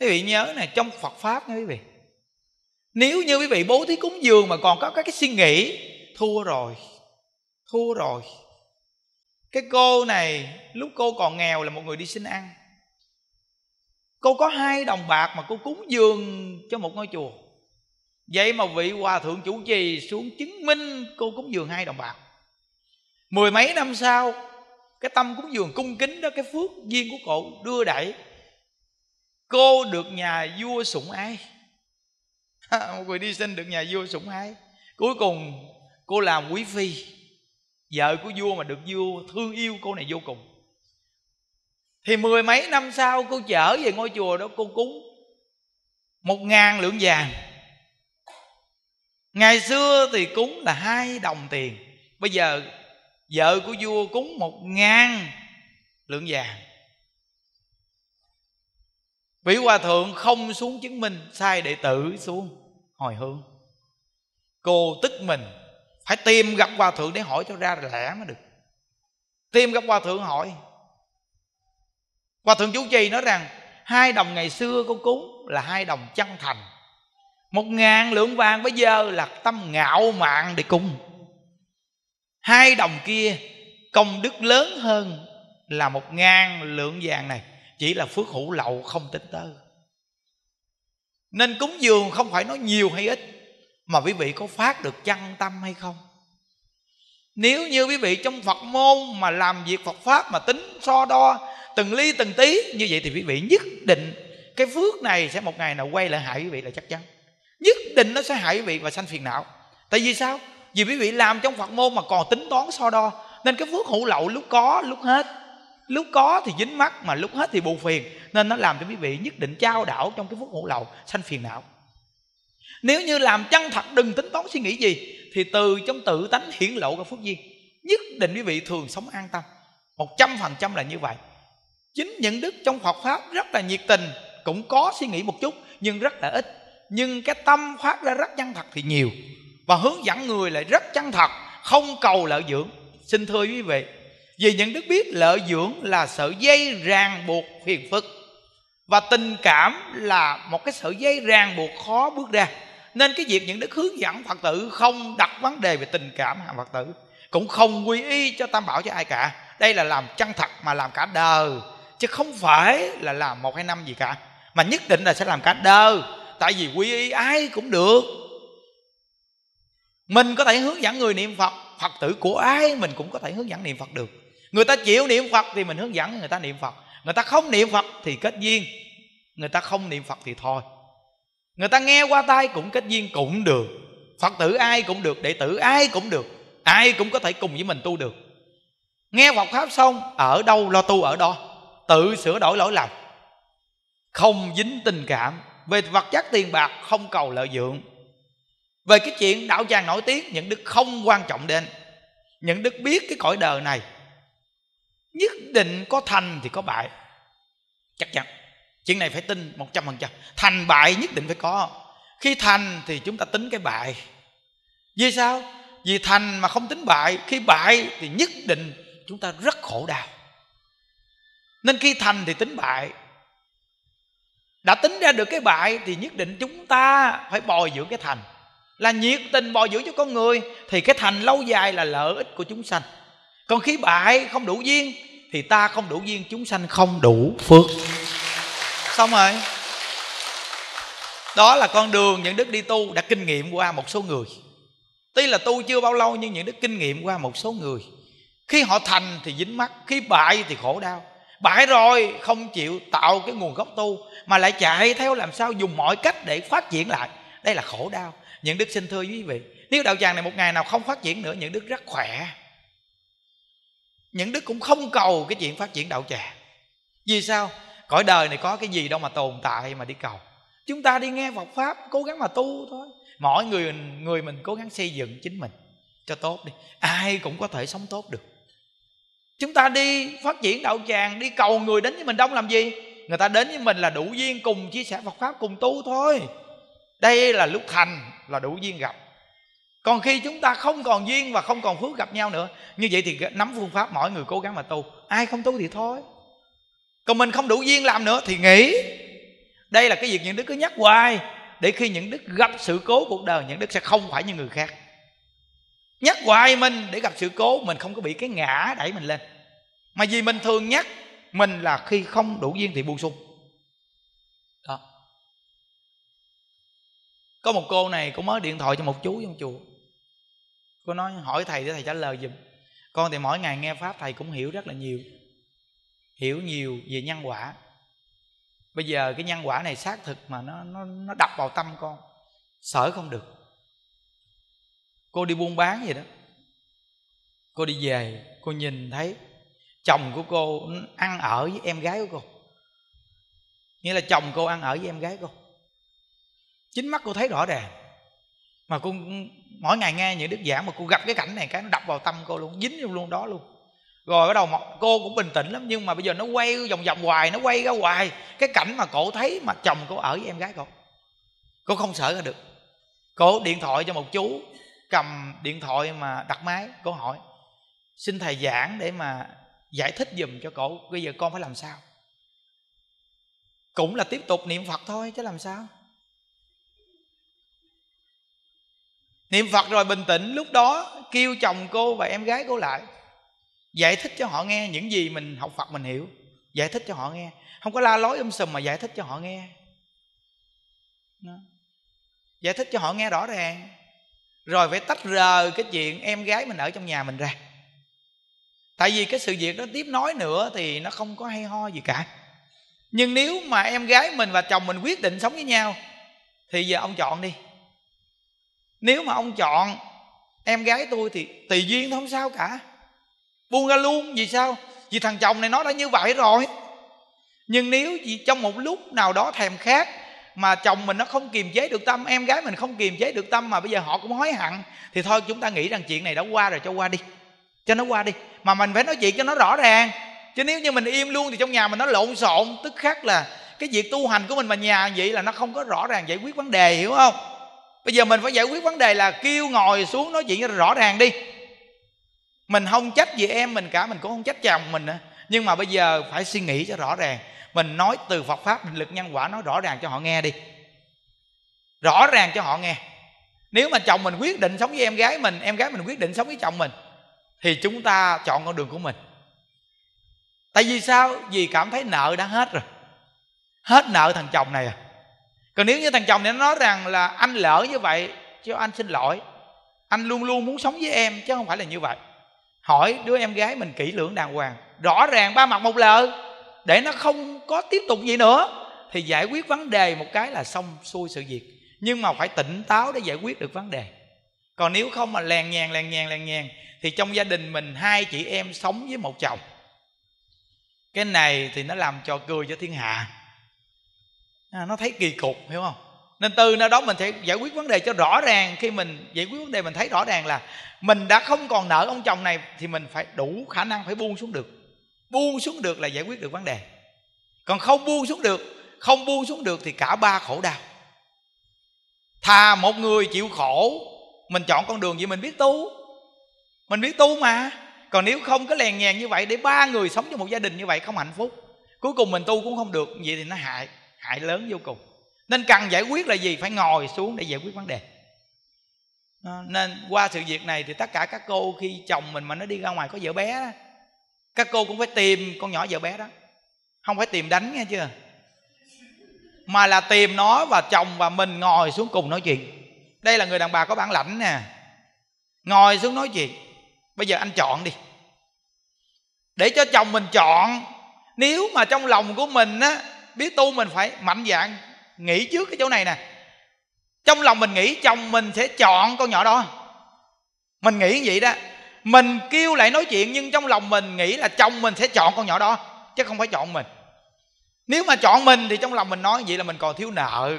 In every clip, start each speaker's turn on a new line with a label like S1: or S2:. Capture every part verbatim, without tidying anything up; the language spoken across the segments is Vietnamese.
S1: Quý vị nhớ này, trong Phật Pháp nha quý vị, nếu như quý vị bố thí cúng dường mà còn có các cái suy nghĩ, thua rồi, thua rồi. Cái cô này lúc cô còn nghèo là một người đi xin ăn, cô có hai đồng bạc mà cô cúng dường cho một ngôi chùa. Vậy mà vị hòa thượng chủ trì xuống chứng minh cô cúng dường hai đồng bạc. Mười mấy năm sau, cái tâm cúng dường cung kính đó, cái phước duyên của cô đưa đẩy cô được nhà vua sủng ái. Một người đi xin được nhà vua sủng ái. Cuối cùng cô làm quý phi, vợ của vua, mà được vua thương yêu cô này vô cùng. Thì mười mấy năm sau cô trở về ngôi chùa đó, cô cúng một ngàn lượng vàng. Ngày xưa thì cúng là hai đồng tiền, bây giờ vợ của vua cúng một ngàn lượng vàng. Vị hòa thượng không xuống chứng minh, sai đệ tử xuống hồi hướng. Cô tức mình, phải tìm gặp hòa thượng để hỏi cho ra lẽ mới được. Tìm gặp hòa thượng hỏi. Hòa thượng chủ trì nói rằng hai đồng ngày xưa cô cúng là hai đồng chân thành, một ngàn lượng vàng bây giờ là tâm ngạo mạn để cúng. Hai đồng kia công đức lớn hơn là một ngàn lượng vàng này, chỉ là phước hữu lậu không tính tới. Nên cúng dường không phải nói nhiều hay ít, mà quý vị có phát được chân tâm hay không. Nếu như quý vị trong Phật môn mà làm việc Phật Pháp mà tính so đo từng ly từng tí như vậy, thì quý vị nhất định cái phước này sẽ một ngày nào quay lại hại quý vị là chắc chắn. Nhất định nó sẽ hại quý vị và sanh phiền não. Tại vì sao? Vì quý vị làm trong Phật môn mà còn tính toán so đo, nên cái phước hữu lậu lúc có lúc hết. Lúc có thì dính mắc, mà lúc hết thì buồn phiền. Nên nó làm cho quý vị nhất định chao đảo trong cái phước hữu lậu, sanh phiền não. Nếu như làm chân thật, đừng tính toán suy nghĩ gì, thì từ trong tự tánh hiển lộ cái phước duyên, nhất định quý vị thường sống an tâm. Một trăm phần trăm là như vậy. Chính những đức trong Phật Pháp rất là nhiệt tình, cũng có suy nghĩ một chút nhưng rất là ít. Nhưng cái tâm phát ra rất chân thật thì nhiều, và hướng dẫn người lại rất chân thật, không cầu lợi dưỡng. Xin thưa quý vị, vì những đức biết lợi dưỡng là sợi dây ràng buộc phiền phức, và tình cảm là một cái sợi dây ràng buộc khó bước ra. Nên cái việc những đức hướng dẫn Phật tử không đặt vấn đề về tình cảm hàng Phật tử, cũng không quy y cho Tam Bảo cho ai cả. Đây là làm chân thật mà làm cả đời, chứ không phải là làm một hai năm gì cả, mà nhất định là sẽ làm cả đời. Tại vì quy y ai cũng được. Mình có thể hướng dẫn người niệm Phật, Phật tử của ai mình cũng có thể hướng dẫn niệm Phật được. Người ta chịu niệm Phật thì mình hướng dẫn người ta niệm Phật. Người ta không niệm Phật thì kết duyên, người ta không niệm Phật thì thôi. Người ta nghe qua tai cũng kết duyên cũng được. Phật tử ai cũng được, đệ tử ai cũng được, ai cũng có thể cùng với mình tu được. Nghe Phật Pháp xong, ở đâu lo tu ở đó, tự sửa đổi lỗi lầm, không dính tình cảm. Về vật chất tiền bạc không cầu lợi dưỡng. Về cái chuyện đạo tràng nổi tiếng, những đức không quan trọng đến. Những đức biết cái cõi đời này nhất định có thành thì có bại, chắc chắn. Chuyện này phải tin một trăm phần trăm. Thành bại nhất định phải có. Khi thành thì chúng ta tính cái bại. Vì sao? Vì thành mà không tính bại, khi bại thì nhất định chúng ta rất khổ đau. Nên khi thành thì tính bại. Đã tính ra được cái bại thì nhất định chúng ta phải bồi dưỡng cái thành, là nhiệt tình bồi dưỡng cho con người, thì cái thành lâu dài là lợi ích của chúng sanh. Còn khi bại không đủ duyên thì ta không đủ duyên, chúng sanh không đủ phước. Xong rồi. Đó là con đường những đức đi tu đã kinh nghiệm qua một số người. Tuy là tu chưa bao lâu nhưng những đức kinh nghiệm qua một số người. Khi họ thành thì dính mắc, khi bại thì khổ đau. Bại rồi không chịu tạo cái nguồn gốc tu, mà lại chạy theo làm sao dùng mọi cách để phát triển lại. Đây là khổ đau. Những đức xin thưa quý vị, nếu đạo tràng này một ngày nào không phát triển nữa, những đức rất khỏe. Những đức cũng không cầu cái chuyện phát triển đạo tràng. Vì sao? Cõi đời này có cái gì đâu mà tồn tại mà đi cầu. Chúng ta đi nghe Phật Pháp, cố gắng mà tu thôi. Mỗi người người mình cố gắng xây dựng chính mình cho tốt đi. Ai cũng có thể sống tốt được. Chúng ta đi phát triển đạo tràng, đi cầu người đến với mình đông làm gì? Người ta đến với mình là đủ duyên cùng chia sẻ Phật Pháp, cùng tu thôi. Đây là lúc thành, là đủ duyên gặp. Còn khi chúng ta không còn duyên và không còn phước gặp nhau nữa, như vậy thì nắm phương pháp mỗi người cố gắng mà tu. Ai không tu thì thôi. Còn mình không đủ duyên làm nữa thì nghỉ. Đây là cái việc những đức cứ nhắc hoài, để khi những đức gặp sự cố cuộc đời, những đức sẽ không phải như người khác. Nhắc hoài mình để gặp sự cố, mình không có bị cái ngã đẩy mình lên. Mà vì mình thường nhắc mình là khi không đủ duyên thì buông xuông. Đó. Có một cô này cũng mới điện thoại cho một chú trong chùa. Cô nói hỏi thầy để thầy trả lời giùm. Con thì mỗi ngày nghe pháp thầy cũng hiểu rất là nhiều, hiểu nhiều về nhân quả. Bây giờ cái nhân quả này xác thực mà nó, nó, nó đập vào tâm con, sở không được. Cô đi buôn bán vậy đó, cô đi về, cô nhìn thấy chồng của cô ăn ở với em gái của cô. Nghĩa là chồng cô ăn ở với em gái cô, chính mắt cô thấy rõ ràng. Mà cô mỗi ngày nghe những đức giảng, mà cô gặp cái cảnh này cái nó đập vào tâm cô luôn, dính luôn, luôn đó luôn. Rồi bắt đầu cô cũng bình tĩnh lắm, nhưng mà bây giờ nó quay vòng vòng hoài, nó quay ra hoài cái cảnh mà cổ thấy mà chồng cô ở với em gái cô. Cô không sợ ra được. Cô điện thoại cho một chú, cầm điện thoại mà đặt máy, cô hỏi xin thầy giảng để mà giải thích giùm cho cổ, bây giờ con phải làm sao. Cũng là tiếp tục niệm Phật thôi chứ làm sao. Niệm Phật rồi bình tĩnh, lúc đó kêu chồng cô và em gái cô lại, giải thích cho họ nghe những gì mình học Phật mình hiểu, giải thích cho họ nghe. Không có la lối um sùm mà giải thích cho họ nghe. Đó. Giải thích cho họ nghe rõ ràng. Rồi phải tách rời cái chuyện em gái mình ở trong nhà mình ra. Tại vì cái sự việc đó tiếp nối nữa thì nó không có hay ho gì cả. Nhưng nếu mà em gái mình và chồng mình quyết định sống với nhau thì giờ ông chọn đi. Nếu mà ông chọn em gái tôi thì tùy duyên thôi, không sao cả, buông ra luôn. Vì sao? Vì thằng chồng này nó đã như vậy rồi. Nhưng nếu vì trong một lúc nào đó thèm khát mà chồng mình nó không kiềm chế được tâm, em gái mình không kiềm chế được tâm, mà bây giờ họ cũng hối hận, thì thôi chúng ta nghĩ rằng chuyện này đã qua rồi, cho qua đi, cho nó qua đi. Mà mình phải nói chuyện cho nó rõ ràng. Chứ nếu như mình im luôn thì trong nhà mình nó lộn xộn, tức khắc là cái việc tu hành của mình mà nhà vậy là nó không có rõ ràng giải quyết vấn đề, hiểu không? Bây giờ mình phải giải quyết vấn đề là kêu ngồi xuống nói chuyện cho rõ ràng đi. Mình không trách gì em mình cả, mình cũng không trách chồng mình nữa. Nhưng mà bây giờ phải suy nghĩ cho rõ ràng. Mình nói từ Phật Pháp, định lực nhân quả, nói rõ ràng cho họ nghe đi. Rõ ràng cho họ nghe. Nếu mà chồng mình quyết định sống với em gái mình, em gái mình quyết định sống với chồng mình, thì chúng ta chọn con đường của mình. Tại vì sao? Vì cảm thấy nợ đã hết rồi, hết nợ thằng chồng này à. Còn nếu như thằng chồng này nó nói rằng là anh lỡ như vậy, chứ anh xin lỗi, anh luôn luôn muốn sống với em, chứ không phải là như vậy. Hỏi đứa em gái mình kỹ lưỡng đàng hoàng, rõ ràng ba mặt một lời, để nó không có tiếp tục gì nữa, thì giải quyết vấn đề một cái là xong xuôi sự việc. Nhưng mà phải tỉnh táo để giải quyết được vấn đề. Còn nếu không mà lèn nhàn lèn nhàn lèn nhàn thì trong gia đình mình hai chị em sống với một chồng. Cái này thì nó làm trò cười cho thiên hạ, à, nó thấy kỳ cục, hiểu không? Nên từ nơi đó mình sẽ giải quyết vấn đề cho rõ ràng. Khi mình giải quyết vấn đề mình thấy rõ ràng là mình đã không còn nợ ông chồng này, thì mình phải đủ khả năng phải buông xuống được. Buông xuống được là giải quyết được vấn đề. Còn không buông xuống được, không buông xuống được thì cả ba khổ đau. Thà một người chịu khổ, mình chọn con đường gì mình biết tu, mình biết tu mà. Còn nếu không có lèn nhàn như vậy, để ba người sống trong một gia đình như vậy không hạnh phúc, cuối cùng mình tu cũng không được, vậy thì nó hại, hại lớn vô cùng. Nên cần giải quyết là gì? Phải ngồi xuống để giải quyết vấn đề. Nên qua sự việc này thì tất cả các cô khi chồng mình mà nó đi ra ngoài có vợ bé, các cô cũng phải tìm con nhỏ vợ bé đó. Không phải tìm đánh nghe chưa, mà là tìm nó và chồng và mình ngồi xuống cùng nói chuyện. Đây là người đàn bà có bản lãnh nè. Ngồi xuống nói chuyện. Bây giờ anh chọn đi, để cho chồng mình chọn. Nếu mà trong lòng của mình á, biết tu mình phải mạnh dạn nghĩ trước cái chỗ này nè. Trong lòng mình nghĩ chồng mình sẽ chọn con nhỏ đó, mình nghĩ vậy đó. Mình kêu lại nói chuyện, nhưng trong lòng mình nghĩ là chồng mình sẽ chọn con nhỏ đó, chứ không phải chọn mình. Nếu mà chọn mình thì trong lòng mình nói vậy là mình còn thiếu nợ.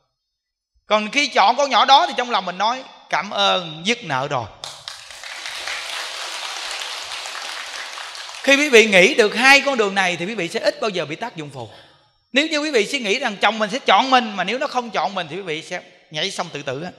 S1: Còn khi chọn con nhỏ đó thì trong lòng mình nói cảm ơn, dứt nợ rồi. Khi quý vị nghĩ được hai con đường này thì quý vị sẽ ít bao giờ bị tác dụng phụ. Nếu như quý vị suy nghĩ rằng chồng mình sẽ chọn mình, mà nếu nó không chọn mình thì quý vị sẽ nhảy sông tự tử á,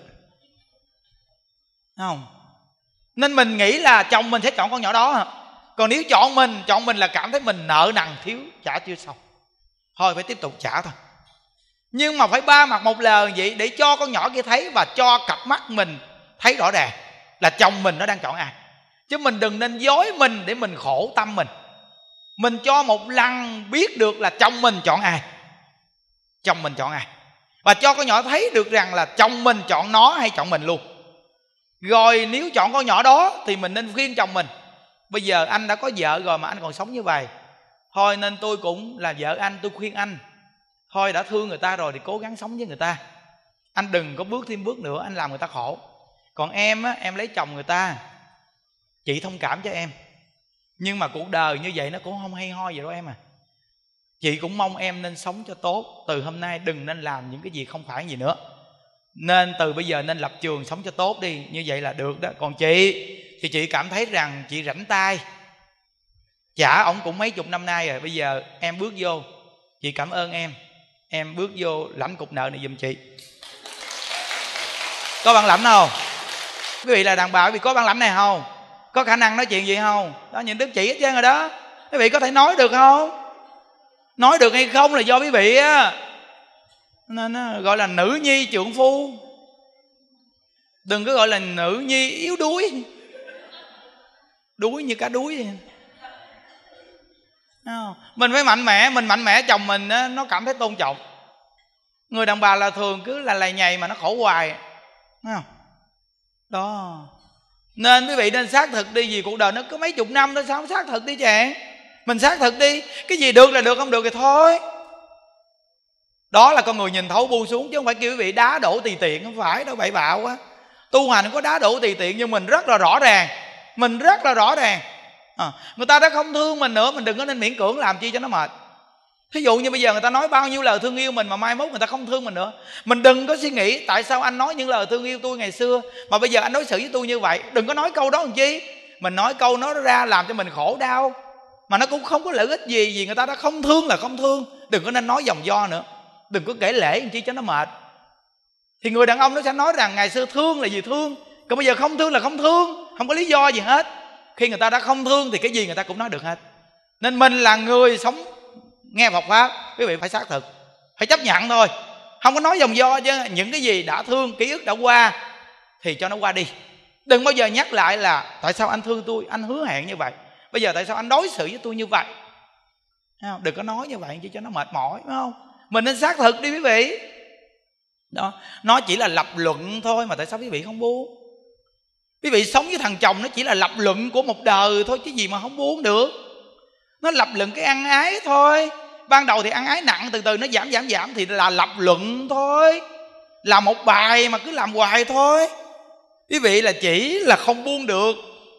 S1: không? Nên mình nghĩ là chồng mình sẽ chọn con nhỏ đó. Còn nếu chọn mình, chọn mình là cảm thấy mình nợ nần thiếu, trả chưa xong, thôi phải tiếp tục trả thôi. Nhưng mà phải ba mặt một lời vậy, để cho con nhỏ kia thấy và cho cặp mắt mình thấy rõ ràng là chồng mình nó đang chọn ai. Chứ mình đừng nên dối mình để mình khổ tâm mình. Mình cho một lần biết được là chồng mình chọn ai, chồng mình chọn ai, và cho con nhỏ thấy được rằng là chồng mình chọn nó hay chọn mình luôn. Rồi nếu chọn con nhỏ đó thì mình nên khuyên chồng mình: bây giờ anh đã có vợ rồi mà anh còn sống như vậy, thôi nên tôi cũng là vợ anh, tôi khuyên anh thôi, đã thương người ta rồi thì cố gắng sống với người ta. Anh đừng có bước thêm bước nữa, anh làm người ta khổ. Còn em á, em lấy chồng người ta, chị thông cảm cho em, nhưng mà cuộc đời như vậy nó cũng không hay ho gì đâu em à. Chị cũng mong em nên sống cho tốt. Từ hôm nay đừng nên làm những cái gì không phải gì nữa. Nên từ bây giờ nên lập trường sống cho tốt đi. Như vậy là được đó. Còn chị thì chị cảm thấy rằng chị rảnh tay, chả ổng cũng mấy chục năm nay rồi. Bây giờ em bước vô, chị cảm ơn em, em bước vô lãnh cục nợ này giùm chị. Có bạn lãnh không? Quý vị là đàn bà, quý vị có bạn lãnh này không? Có khả năng nói chuyện gì không? Đó, nhìn đức chị hết trơn rồi đó. Quý vị có thể nói được không? Nói được hay không là do quý vị á. Nên nó gọi là nữ nhi trượng phu, đừng có gọi là nữ nhi yếu đuối. Đuối như cá đuối vậy. Mình phải mạnh mẽ. Mình mạnh mẽ chồng mình á, nó cảm thấy tôn trọng. Người đàn bà là thường cứ là lầy nhầy mà nó khổ hoài. Thấy không? Đó. Nên quý vị nên xác thực đi. Vì cuộc đời nó có mấy chục năm thôi, sao không xác thực đi chàng? Mình xác thực đi. Cái gì được là được, không được thì thôi. Đó là con người nhìn thấu buông xuống. Chứ không phải kêu quý vị đá đổ tùy tiện. Không phải đâu, bậy bạo quá. Tu hành không có đá đổ tùy tiện. Nhưng mình rất là rõ ràng. Mình rất là rõ ràng à, người ta đã không thương mình nữa, mình đừng có nên miễn cưỡng làm chi cho nó mệt. Thí dụ như bây giờ người ta nói bao nhiêu lời thương yêu mình mà mai mốt người ta không thương mình nữa, mình đừng có suy nghĩ tại sao anh nói những lời thương yêu tôi ngày xưa mà bây giờ anh đối xử với tôi như vậy. Đừng có nói câu đó làm chi. Mình nói câu nó ra làm cho mình khổ đau, mà nó cũng không có lợi ích gì. Vì người ta đã không thương là không thương. Đừng có nên nói vòng vo nữa. Đừng có kể lể làm chi cho nó mệt. Thì người đàn ông nó sẽ nói rằng ngày xưa thương là gì thương, còn bây giờ không thương là không thương. Không có lý do gì hết. Khi người ta đã không thương thì cái gì người ta cũng nói được hết. Nên mình là người sống nghe Phật Pháp, quý vị phải xác thực, phải chấp nhận thôi. Không có nói vòng vo chứ. Những cái gì đã thương, ký ức đã qua thì cho nó qua đi. Đừng bao giờ nhắc lại là tại sao anh thương tôi, anh hứa hẹn như vậy, bây giờ tại sao anh đối xử với tôi như vậy. Đừng có nói như vậy chứ cho nó mệt mỏi, phải không? Mình nên xác thực đi quý vị. Đó, nó chỉ là lập luận thôi mà tại sao quý vị không buông? Quý vị sống với thằng chồng nó chỉ là lập luận của một đời thôi chứ gì mà không buông được. Nó lập luận cái ăn ái thôi. Ban đầu thì ăn ái nặng, từ từ nó giảm giảm giảm thì là lập luận thôi. Là một bài mà cứ làm hoài thôi. Quý vị là chỉ là không buông được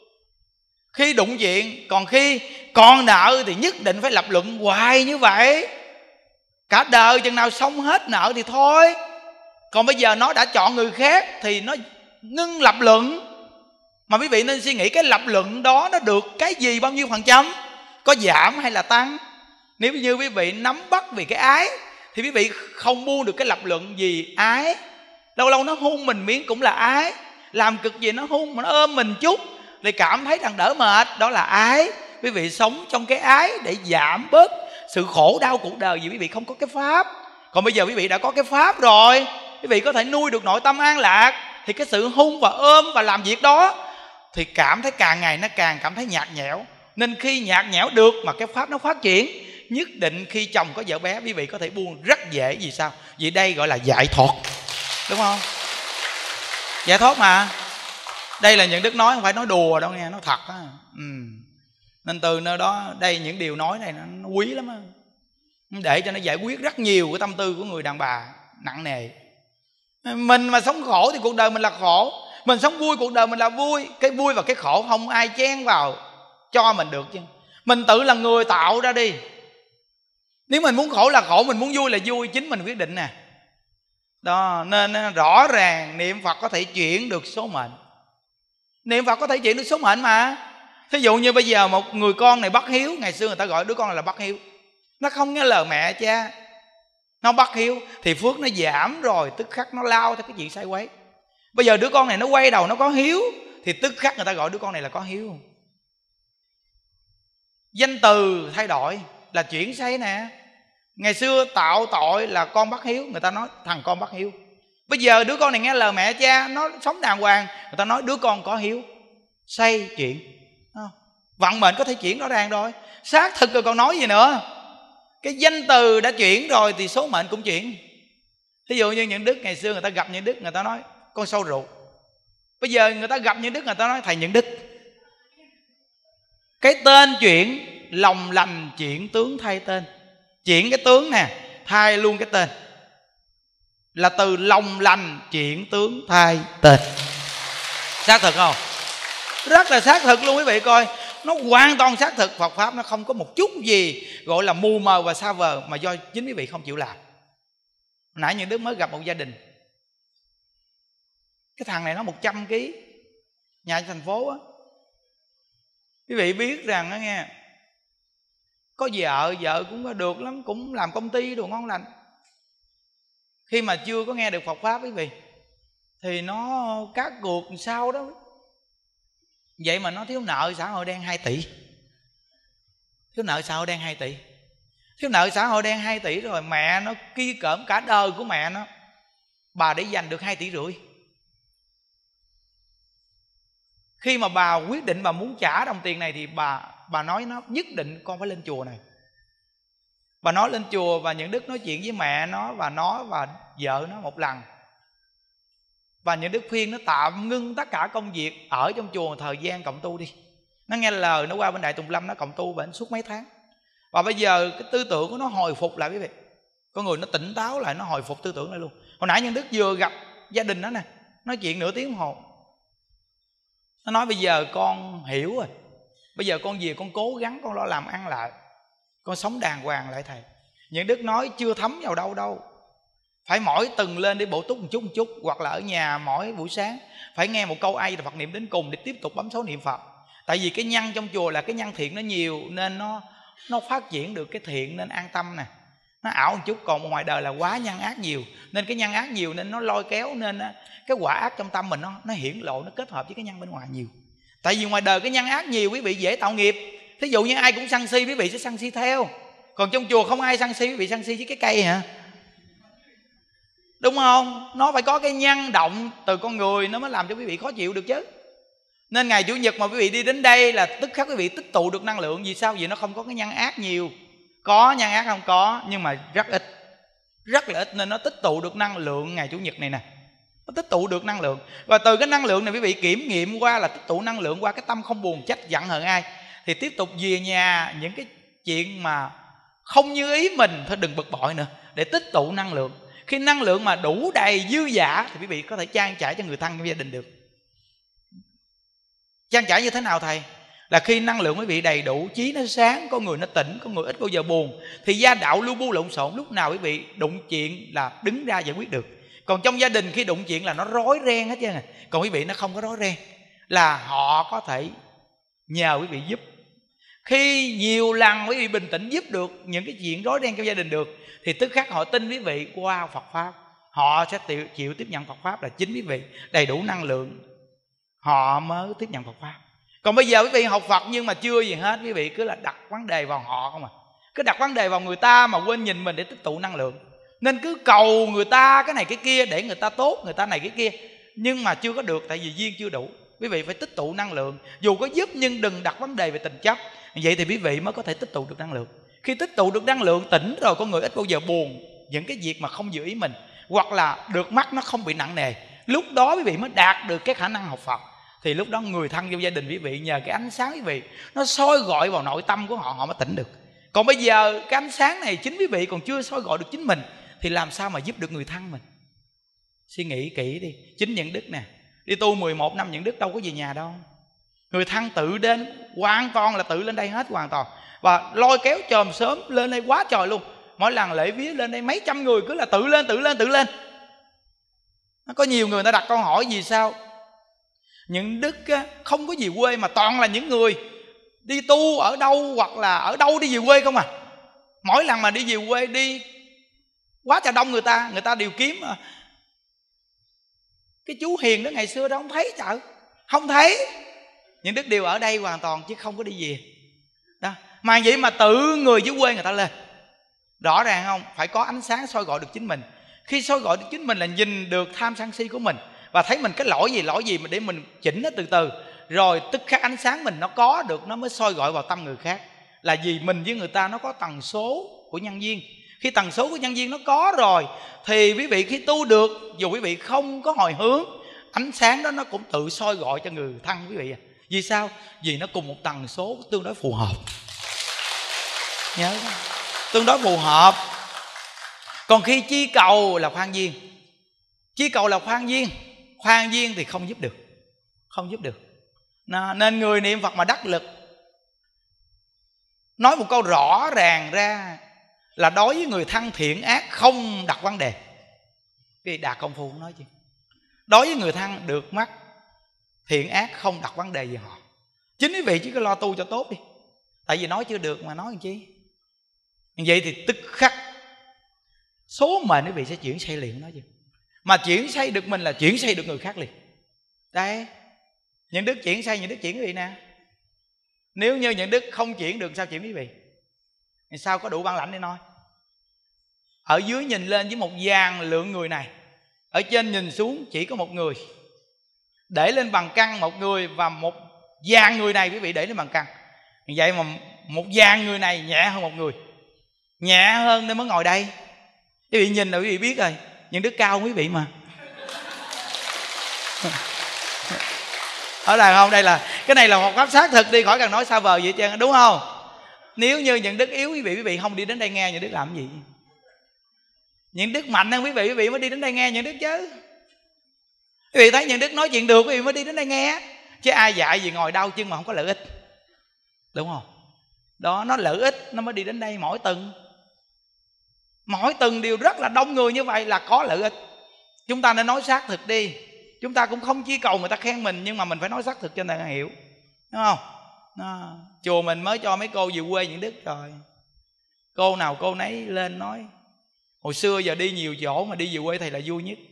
S1: khi đụng chuyện. Còn khi còn nợ thì nhất định phải lập luận hoài như vậy. Cả đời chừng nào xong hết nợ thì thôi. Còn bây giờ nó đã chọn người khác thì nó ngưng lập luận. Mà quý vị nên suy nghĩ cái lập luận đó nó được cái gì, bao nhiêu phần trăm, có giảm hay là tăng. Nếu như quý vị nắm bắt vì cái ái thì quý vị không buông được cái lập luận vì ái. Lâu lâu nó hôn mình miếng cũng là ái. Làm cực gì nó hôn mà nó ôm mình chút thì cảm thấy rằng đỡ mệt, đó là ái. Quý vị sống trong cái ái để giảm bớt sự khổ đau cuộc đời vì quý vị không có cái pháp. Còn bây giờ quý vị đã có cái pháp rồi, quý vị có thể nuôi được nội tâm an lạc, thì cái sự hung và ôm và làm việc đó thì cảm thấy càng ngày nó càng cảm thấy nhạt nhẽo. Nên khi nhạt nhẽo được mà cái pháp nó phát triển, nhất định khi chồng có vợ bé quý vị có thể buông rất dễ. Vì sao? Vì đây gọi là giải thoát, đúng không? Giải thoát mà. Đây là những Đức nói, không phải nói đùa đâu nghe, nó thật á. Ừ. Nên từ nơi đó đây những điều nói này nó, nó quý lắm á. Để cho nó giải quyết rất nhiều cái tâm tư của người đàn bà nặng nề. Mình mà sống khổ thì cuộc đời mình là khổ. Mình sống vui cuộc đời mình là vui. Cái vui và cái khổ không ai chen vào cho mình được chứ. Mình tự là người tạo ra đi. Nếu mình muốn khổ là khổ, mình muốn vui là vui, chính mình quyết định nè. Đó, nên rõ ràng niệm Phật có thể chuyển được số mệnh. Niệm Phật có thể chuyển được số mệnh mà. Thí dụ như bây giờ một người con này bất hiếu, ngày xưa người ta gọi đứa con này là bất hiếu, nó không nghe lời mẹ cha, nó bất hiếu thì phước nó giảm rồi, tức khắc nó lao theo cái chuyện sai quấy. Bây giờ đứa con này nó quay đầu nó có hiếu thì tức khắc người ta gọi đứa con này là có hiếu. Danh từ thay đổi là chuyển xây nè. Ngày xưa tạo tội là con bất hiếu, người ta nói thằng con bất hiếu. Bây giờ đứa con này nghe lời mẹ cha, nó sống đàng hoàng, người ta nói đứa con có hiếu. Xây chuyện, vận mệnh có thể chuyển rõ ràng rồi. Xác thực rồi còn nói gì nữa. Cái danh từ đã chuyển rồi thì số mệnh cũng chuyển. Ví dụ như những đức ngày xưa người ta gặp những đức, người ta nói con sâu rượu. Bây giờ người ta gặp những đức, người ta nói thầy những đức. Cái tên chuyển, lòng lành chuyển tướng thay tên. Chuyển cái tướng nè, thay luôn cái tên. Là từ lòng lành chuyển tướng thay tên. Xác thực không? Rất là xác thực luôn quý vị coi. Nó hoàn toàn xác thực. Phật Pháp nó không có một chút gì gọi là mù mờ và xa vời, mà do chính quý vị không chịu làm. Nãy những đứa mới gặp một gia đình, cái thằng này nó một trăm ký, nhà thành phố á. Quý vị biết rằng đó nghe, có vợ, vợ cũng có được lắm, cũng làm công ty đồ ngon lành. Khi mà chưa có nghe được Phật Pháp quý vị, thì nó cát cuộc sao đó. Vậy mà nó thiếu nợ xã hội đen hai tỷ. Thiếu nợ xã hội đen hai tỷ. Thiếu nợ xã hội đen hai tỷ rồi, mẹ nó ki cỡm cả đời của mẹ nó, bà để dành được hai tỷ rưỡi. Khi mà bà quyết định bà muốn trả đồng tiền này thì bà bà nói nó nhất định con phải lên chùa này. Bà nói lên chùa và những đức nói chuyện với mẹ nó và nó và vợ nó một lần. Và những đức khuyên nó tạm ngưng tất cả công việc ở trong chùa thời gian cộng tu đi. Nó nghe lời, nó qua bên Đại Tùng Lâm, nó cộng tu bệnh suốt mấy tháng. Và bây giờ cái tư tưởng của nó hồi phục lại quý vị. Con người nó tỉnh táo lại, nó hồi phục tư tưởng lại luôn. Hồi nãy những đức vừa gặp gia đình đó nè, nói chuyện nửa tiếng đồng hồ. Nó nói bây giờ con hiểu rồi, bây giờ con về con cố gắng, con lo làm ăn lại, con sống đàng hoàng lại thầy. Những đức nói chưa thấm vào đâu đâu. Phải mỗi tuần lên để bổ túc một chút một chút, hoặc là ở nhà mỗi buổi sáng phải nghe một câu ai là Phật niệm đến cùng để tiếp tục bấm số niệm Phật. Tại vì cái nhân trong chùa là cái nhân thiện nó nhiều, nên nó nó phát triển được cái thiện nên an tâm nè. Nó ảo một chút, còn ngoài đời là quá nhân ác nhiều, nên cái nhân ác nhiều nên nó lôi kéo, nên cái quả ác trong tâm mình nó nó hiển lộ, nó kết hợp với cái nhân bên ngoài nhiều. Tại vì ngoài đời cái nhân ác nhiều quý vị dễ tạo nghiệp. Thí dụ như ai cũng sân si, quý vị sẽ sân si theo. Còn trong chùa không ai sân si, quý vị sân si với cái cây hả? Đúng không? Nó phải có cái nhân động từ con người nó mới làm cho quý vị khó chịu được chứ. Nên ngày Chủ nhật mà quý vị đi đến đây là tức khắc quý vị tích tụ được năng lượng. Vì sao? Vì nó không có cái nhân ác nhiều. Có nhân ác không? Có, nhưng mà rất ít. Rất là ít, nên nó tích tụ được năng lượng ngày Chủ nhật này nè. Nó tích tụ được năng lượng. Và từ cái năng lượng này quý vị kiểm nghiệm qua là tích tụ năng lượng qua cái tâm không buồn trách giận hờn ai. Thì tiếp tục về nhà những cái chuyện mà không như ý mình thôi đừng bực bội nữa, để tích tụ năng lượng. Khi năng lượng mà đủ đầy dư dả thì quý vị có thể trang trải cho người thân trong gia đình được. Trang trải như thế nào thầy? Là khi năng lượng quý vị đầy đủ, trí nó sáng, con người nó tỉnh, con người ít bao giờ buồn, thì gia đạo lu bu lộn xộn, lúc nào quý vị đụng chuyện là đứng ra giải quyết được. Còn trong gia đình khi đụng chuyện là nó rối ren hết trơn. Còn quý vị nó không có rối ren, là họ có thể nhờ quý vị giúp. Khi nhiều lần quý vị bình tĩnh giúp được những cái chuyện rối ren trong gia đình được, thì tức khắc họ tin quý vị qua Phật Pháp. Họ sẽ chịu, chịu tiếp nhận Phật Pháp là chính quý vị đầy đủ năng lượng, họ mới tiếp nhận Phật Pháp. Còn bây giờ quý vị học Phật nhưng mà chưa gì hết, quý vị cứ là đặt vấn đề vào họ không à. Cứ đặt vấn đề vào người ta mà quên nhìn mình để tích tụ năng lượng. Nên cứ cầu người ta cái này cái kia để người ta tốt, người ta này cái kia, nhưng mà chưa có được, tại vì duyên chưa đủ. Quý vị phải tích tụ năng lượng. Dù có giúp nhưng đừng đặt vấn đề về tình chấp. Vậy thì quý vị mới có thể tích tụ được năng lượng. Khi tích tụ được năng lượng tỉnh rồi, con người ít bao giờ buồn những cái việc mà không dự ý mình, hoặc là được mắc nó không bị nặng nề. Lúc đó quý vị mới đạt được cái khả năng học Phật. Thì lúc đó người thân trong gia đình quý vị nhờ cái ánh sáng quý vị nó soi gọi vào nội tâm của họ, họ mới tỉnh được. Còn bây giờ cái ánh sáng này chính quý vị còn chưa soi gọi được chính mình, thì làm sao mà giúp được người thân mình? Suy nghĩ kỹ đi. Chính những đức nè, đi tu mười một năm những đức đâu có về nhà đâu. Người thân tự đến, hoàn toàn là tự lên đây hết hoàn toàn. Và lôi kéo chòm sớm lên đây quá trời luôn. Mỗi lần lễ vía lên đây mấy trăm người cứ là tự lên, tự lên, tự lên. Nó có nhiều người, người ta đặt câu hỏi vì sao những đức không có gì quê mà toàn là những người đi tu ở đâu hoặc là ở đâu đi về quê không à. Mỗi lần mà đi về quê đi quá trời đông người ta, người ta đều kiếm mà. Cái chú Hiền đó ngày xưa đó không thấy chợ, không thấy. Những đức đều ở đây hoàn toàn chứ không có đi về đó. Mà vậy mà tự người dưới quê người ta lên Rõ ràng không? Phải có ánh sáng soi gọi được chính mình. Khi soi gọi được chính mình là nhìn được tham sân si của mình, và thấy mình cái lỗi gì lỗi gì mà để mình chỉnh nó từ từ. Rồi tức khắc ánh sáng mình nó có được, nó mới soi gọi vào tâm người khác. Là vì mình với người ta nó có tần số của nhân duyên. Khi tần số của nhân duyên nó có rồi thì quý vị khi tu được, dù quý vị không có hồi hướng, ánh sáng đó nó cũng tự soi gọi cho người thân quý vị à. Vì sao? Vì nó cùng một tần số tương đối phù hợp. Nhớ đó, tương đối phù hợp. Còn khi chi cầu là khoan duyên, chi cầu là khoan duyên, khoan duyên thì không giúp được, không giúp được. Nên người niệm Phật mà đắc lực, nói một câu rõ ràng ra là đối với người thân thiện ác không đặt vấn đề. Vì đạt công phu nói chứ, đối với người thân được mắt thiện ác không đặt vấn đề gì họ. Chính quý vị chỉ có lo tu cho tốt đi. Tại vì nói chưa được mà nói làm chi. Như vậy thì tức khắc số mệnh quý vị sẽ chuyển xây liền, nói chứ. Mà chuyển xây được mình là chuyển xây được người khác liền. Đây, những đức chuyển xây, những đức chuyển quý vị nè. Nếu như những đức không chuyển được, sao chuyển quý vị? Thì sao có đủ bản lãnh để nói? Ở dưới nhìn lên với một dàn lượng người này, ở trên nhìn xuống chỉ có một người. Để lên bằng căn một người, và một dàn người này quý vị để lên bằng căn. Vậy mà một dàn người này nhẹ hơn một người, nhẹ hơn nên mới ngồi đây. Quý vị nhìn là quý vị biết rồi, những đứa cao quý vị mà. Ở đây không? Đây là cái này là một pháp xác thực đi, khỏi cần nói xa vời vậy chứ, đúng không? Nếu như những đức yếu quý vị, quý vị không đi đến đây nghe những đức làm gì? Những đức mạnh hơn quý vị, quý vị mới đi đến đây nghe những đức chứ. Quý vị thấy những đức nói chuyện được, quý vị mới đi đến đây nghe. Chứ ai dạy gì ngồi đau chân mà không có lợi ích, đúng không? Đó, nó lợi ích nó mới đi đến đây. Mỗi tuần Mỗi tuần đều rất là đông người như vậy là có lợi ích. Chúng ta nên nói xác thực đi. Chúng ta cũng không chỉ cầu người ta khen mình, nhưng mà mình phải nói xác thực cho người ta hiểu, đúng không? Đó. Chùa mình mới cho mấy cô về quê những đức rồi, cô nào cô nấy lên nói hồi xưa giờ đi nhiều chỗ mà đi về quê thầy là vui nhất.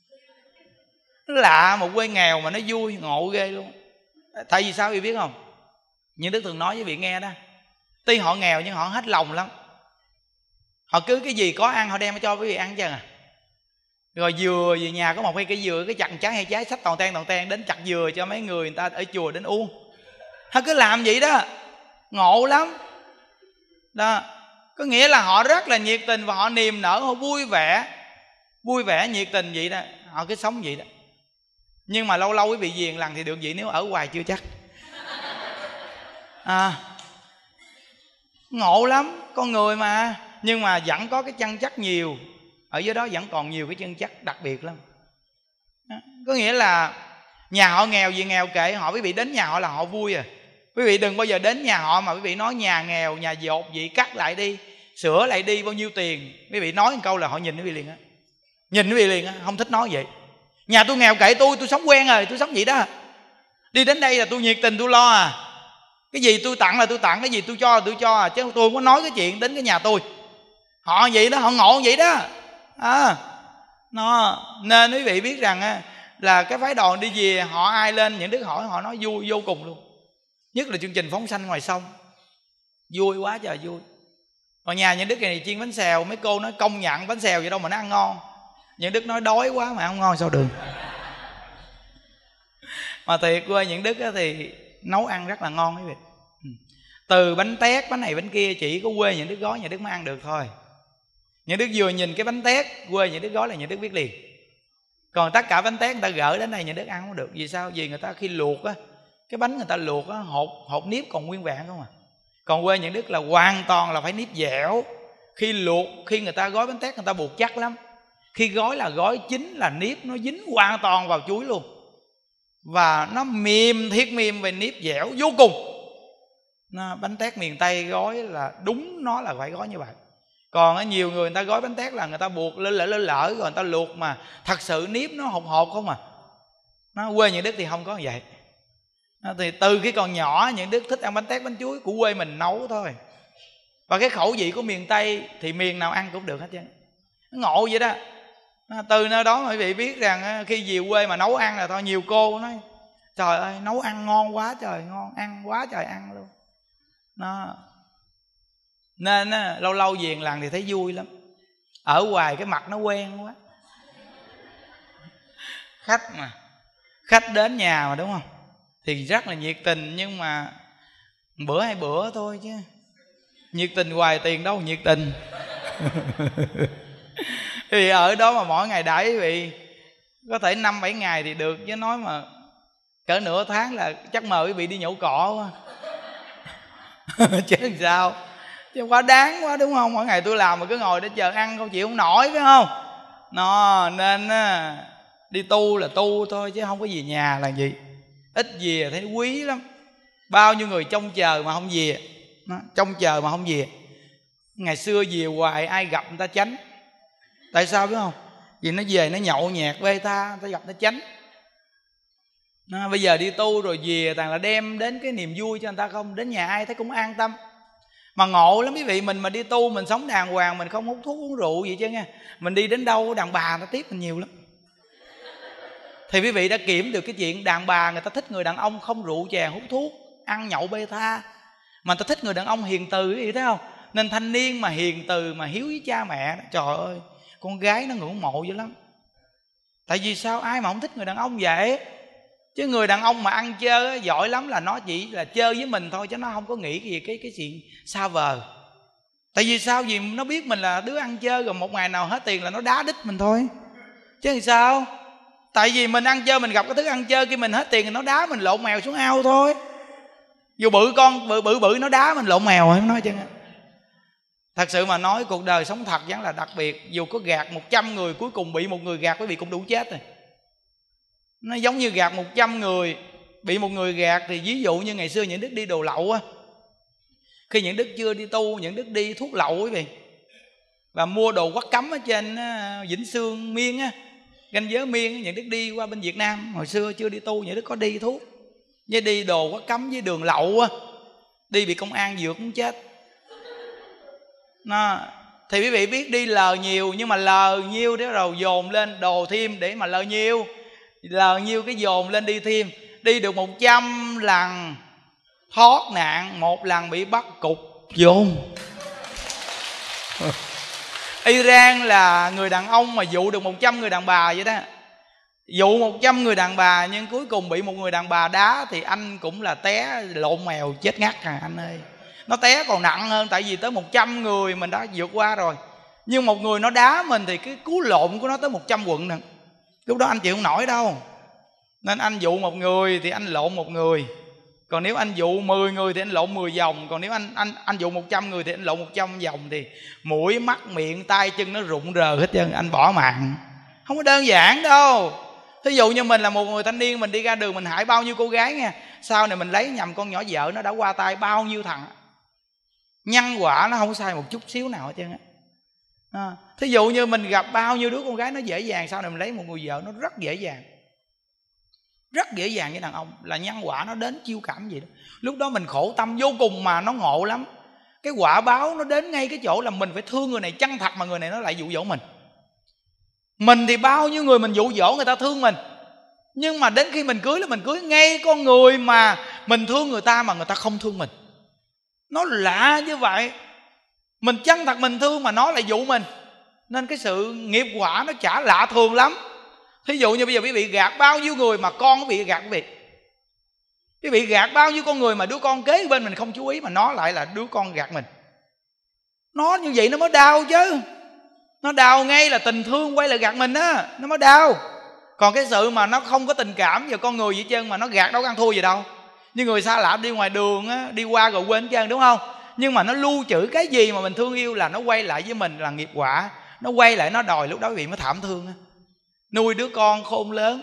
S1: Lạ, một quê nghèo mà nó vui, ngộ ghê luôn. Tại vì sao quý vị biết không? Những đức thường nói với vị nghe đó, tuy họ nghèo nhưng họ hết lòng lắm. Họ cứ cái gì có ăn họ đem cho quý vị ăn chứ à. Rồi dừa về nhà có một cây cây dừa, cái chặt trái hay trái sách toàn ten toàn ten đến chặt dừa cho mấy người người ta ở chùa đến uống. Họ cứ làm vậy đó, ngộ lắm đó. Có nghĩa là họ rất là nhiệt tình và họ niềm nở, họ vui vẻ, vui vẻ nhiệt tình vậy đó. Họ cứ sống vậy đó. Nhưng mà lâu lâu quý vị viền lần thì được vậy, nếu ở hoài chưa chắc à. Ngộ lắm, con người mà. Nhưng mà vẫn có cái chân chất nhiều. Ở dưới đó vẫn còn nhiều cái chân chất đặc biệt lắm. Có nghĩa là nhà họ nghèo gì nghèo kệ họ, quý vị đến nhà họ là họ vui à. Quý vị đừng bao giờ đến nhà họ mà quý vị nói nhà nghèo, nhà dột vậy, cắt lại đi, sửa lại đi, bao nhiêu tiền. Quý vị nói một câu là họ nhìn quý vị liền á. Nhìn quý vị liền á, không thích nói vậy. Nhà tôi nghèo kệ tôi, tôi sống quen rồi, tôi sống vậy đó. Đi đến đây là tôi nhiệt tình, tôi lo à. Cái gì tôi tặng là tôi tặng, cái gì tôi cho là tôi cho à. Chứ tôi không có nói cái chuyện đến cái nhà tôi. Họ vậy đó, họ ngộ vậy đó à. Nó, nên quý vị biết rằng á, là cái phái đoàn đi về họ ai lên những đức hỏi họ nói vui vô cùng luôn. Nhất là chương trình phóng sanh ngoài sông, vui quá trời vui. Còn nhà những đức này chiên bánh xèo, mấy cô nói công nhận bánh xèo vậy đâu mà nó ăn ngon. Những đức nói đói quá mà ăn ngon sao được. Mà thiệt quê những đức thì nấu ăn rất là ngon quý vị. Từ bánh tét, bánh này bánh kia, chỉ có quê những đức gói những đức mới ăn được thôi. Những đức vừa nhìn cái bánh tét quê những đức gói là những đức biết liền. Còn tất cả bánh tét người ta gửi đến đây những đức ăn không được. Vì sao? Vì người ta khi luộc á, cái bánh người ta luộc á, hột, hột nếp còn nguyên vẹn không à. Còn quê những đức là hoàn toàn là phải nếp dẻo. Khi luộc, khi người ta gói bánh tét người ta buộc chắc lắm. Khi gói là gói chín là nếp nó dính hoàn toàn vào chuối luôn. Và nó mềm, thiết mềm về nếp dẻo vô cùng. Nó, bánh tét miền Tây gói là đúng nó là phải gói như vậy. Còn nhiều người người ta gói bánh tét là người ta buộc lỡ lỡ lỡ lỡ rồi người ta luộc mà thật sự nếp nó hột hột không à. Nó quê những đức thì không có vậy. Thì từ cái còn nhỏ những đức thích ăn bánh tét bánh chuối của quê mình nấu thôi. Và cái khẩu vị của miền Tây thì miền nào ăn cũng được hết trơn. Ngộ vậy đó. Từ nơi đó quý vị biết rằng khi về quê mà nấu ăn là thôi, nhiều cô nói trời ơi nấu ăn ngon quá trời ngon, ăn quá trời ăn luôn. Nó Nên á, lâu lâu về làng thì thấy vui lắm. Ở hoài cái mặt nó quen quá. Khách mà, khách đến nhà mà đúng không, thì rất là nhiệt tình. Nhưng mà bữa hai bữa thôi chứ nhiệt tình hoài tiền đâu nhiệt tình. Thì ở đó mà mỗi ngày đãi quý vị có thể năm bảy ngày thì được, chứ nói mà cỡ nửa tháng là chắc mời quý vị đi nhổ cỏ quá. Chứ làm sao, chứ quá đáng quá đúng không. Mỗi ngày tôi làm mà cứ ngồi để chờ ăn không chịu không nổi phải không. Nó nên á, đi tu là tu thôi chứ không có về nhà là gì. Ít về thấy quý lắm. Bao nhiêu người trông chờ mà không về, trông chờ mà không về. Ngày xưa về hoài ai gặp người ta tránh. Tại sao biết không? Vì nó về nó nhậu nhẹt bê tha, người ta gặp nó tránh. Nó, bây giờ đi tu rồi về toàn là đem đến cái niềm vui cho người ta không. Đến nhà ai thấy cũng an tâm. Mà ngộ lắm quý vị. Mình mà đi tu mình sống đàng hoàng, mình không hút thuốc uống rượu gì chứ nha. Mình đi đến đâu đàn bà người ta tiếp mình nhiều lắm. Thì quý vị đã kiểm được cái chuyện đàn bà người ta thích người đàn ông không rượu chè hút thuốc ăn nhậu bê tha, mà người ta thích người đàn ông hiền từ, quý vị thấy không? Nên thanh niên mà hiền từ mà hiếu với cha mẹ, trời ơi con gái nó ngưỡng mộ dữ lắm. Tại vì sao? Ai mà không thích người đàn ông vậy? Chứ người đàn ông mà ăn chơi giỏi lắm là nó chỉ là chơi với mình thôi, chứ nó không có nghĩ cái gì cái cái chuyện xa vời. Tại vì sao? Vì nó biết mình là đứa ăn chơi, rồi một ngày nào hết tiền là nó đá đít mình thôi. Chứ làm sao? Tại vì mình ăn chơi, mình gặp cái thứ ăn chơi kia mình hết tiền thì nó đá mình lộn mèo xuống ao thôi. Dù bự con bự bự bự nó đá mình lộn mèo không nói chứ. Thật sự mà nói cuộc đời sống thật vẫn là đặc biệt. Dù có gạt một trăm người cuối cùng bị một người gạt, quý vị cũng đủ chết rồi. Nó giống như gạt một trăm người bị một người gạt. Thì ví dụ như ngày xưa những đức đi đồ lậu á, khi những đức chưa đi tu, những đức đi thuốc lậu quý vị, và mua đồ quắt cấm ở trên Vĩnh Sương Miên á, ranh giới Miên. Những đức đi qua bên Việt Nam hồi xưa chưa đi tu, những đức có đi thuốc với đi đồ quắt cấm với đường lậu á, đi bị công an dược cũng chết. Nó, thì quý vị biết đi lờ nhiều, nhưng mà lờ nhiêu để rồi dồn lên đồ thêm để mà lờ nhiêu, lờ nhiêu cái dồn lên đi thêm. Đi được một trăm lần thoát nạn, một lần bị bắt cục dồn. Iran là người đàn ông mà dụ được một trăm người đàn bà vậy đó. Dụ một trăm người đàn bà nhưng cuối cùng bị một người đàn bà đá, thì anh cũng là té lộn mèo chết ngắt à anh ơi. Nó té còn nặng hơn, tại vì tới một trăm người mình đã vượt qua rồi. Nhưng một người nó đá mình thì cái cú lộn của nó tới một trăm quận nè. Lúc đó anh chịu không nổi đâu. Nên anh dụ một người thì anh lộn một người. Còn nếu anh dụ mười người thì anh lộn mười vòng. Còn nếu anh anh anh dụ một trăm người thì anh lộn một trăm vòng. Thì mũi, mắt, miệng, tay, chân nó rụng rờ hết trơn, anh bỏ mạng. Không có đơn giản đâu. Thí dụ như mình là một người thanh niên, mình đi ra đường mình hại bao nhiêu cô gái nha, sau này mình lấy nhầm con nhỏ vợ nó đã qua tay bao nhiêu thằng. Nhân quả nó không sai một chút xíu nào hết trơn á. À, thí dụ như mình gặp bao nhiêu đứa con gái nó dễ dàng, sau này mình lấy một người vợ nó rất dễ dàng, rất dễ dàng với đàn ông. Là nhân quả nó đến chiêu cảm gì đó. Lúc đó mình khổ tâm vô cùng mà nó ngộ lắm. Cái quả báo nó đến ngay cái chỗ là mình phải thương người này chân thật, mà người này nó lại dụ dỗ mình. Mình thì bao nhiêu người mình dụ dỗ người ta thương mình, nhưng mà đến khi mình cưới là mình cưới ngay con người mà mình thương người ta mà người ta không thương mình. Nó lạ như vậy. Mình chân thật mình thương mà nó lại dụ mình. Nên cái sự nghiệp quả nó chả lạ thường lắm. Thí dụ như bây giờ quý vị gạt bao nhiêu người mà con quý vị gạt quý vị. Quý vị gạt bao nhiêu con người mà đứa con kế bên mình không chú ý, mà nó lại là đứa con gạt mình. Nó như vậy nó mới đau chứ. Nó đau ngay là tình thương quay lại gạt mình á, nó mới đau. Còn cái sự mà nó không có tình cảm vào con người gì hết trơn mà nó gạt đâu có ăn thua gì đâu. Như người xa lạ đi ngoài đường á, đi qua rồi quên hết trơn đúng không? Nhưng mà nó lưu trữ cái gì mà mình thương yêu là nó quay lại với mình là nghiệp quả. Nó quay lại nó đòi, lúc đó quý vị mới thảm thương á. Nuôi đứa con khôn lớn,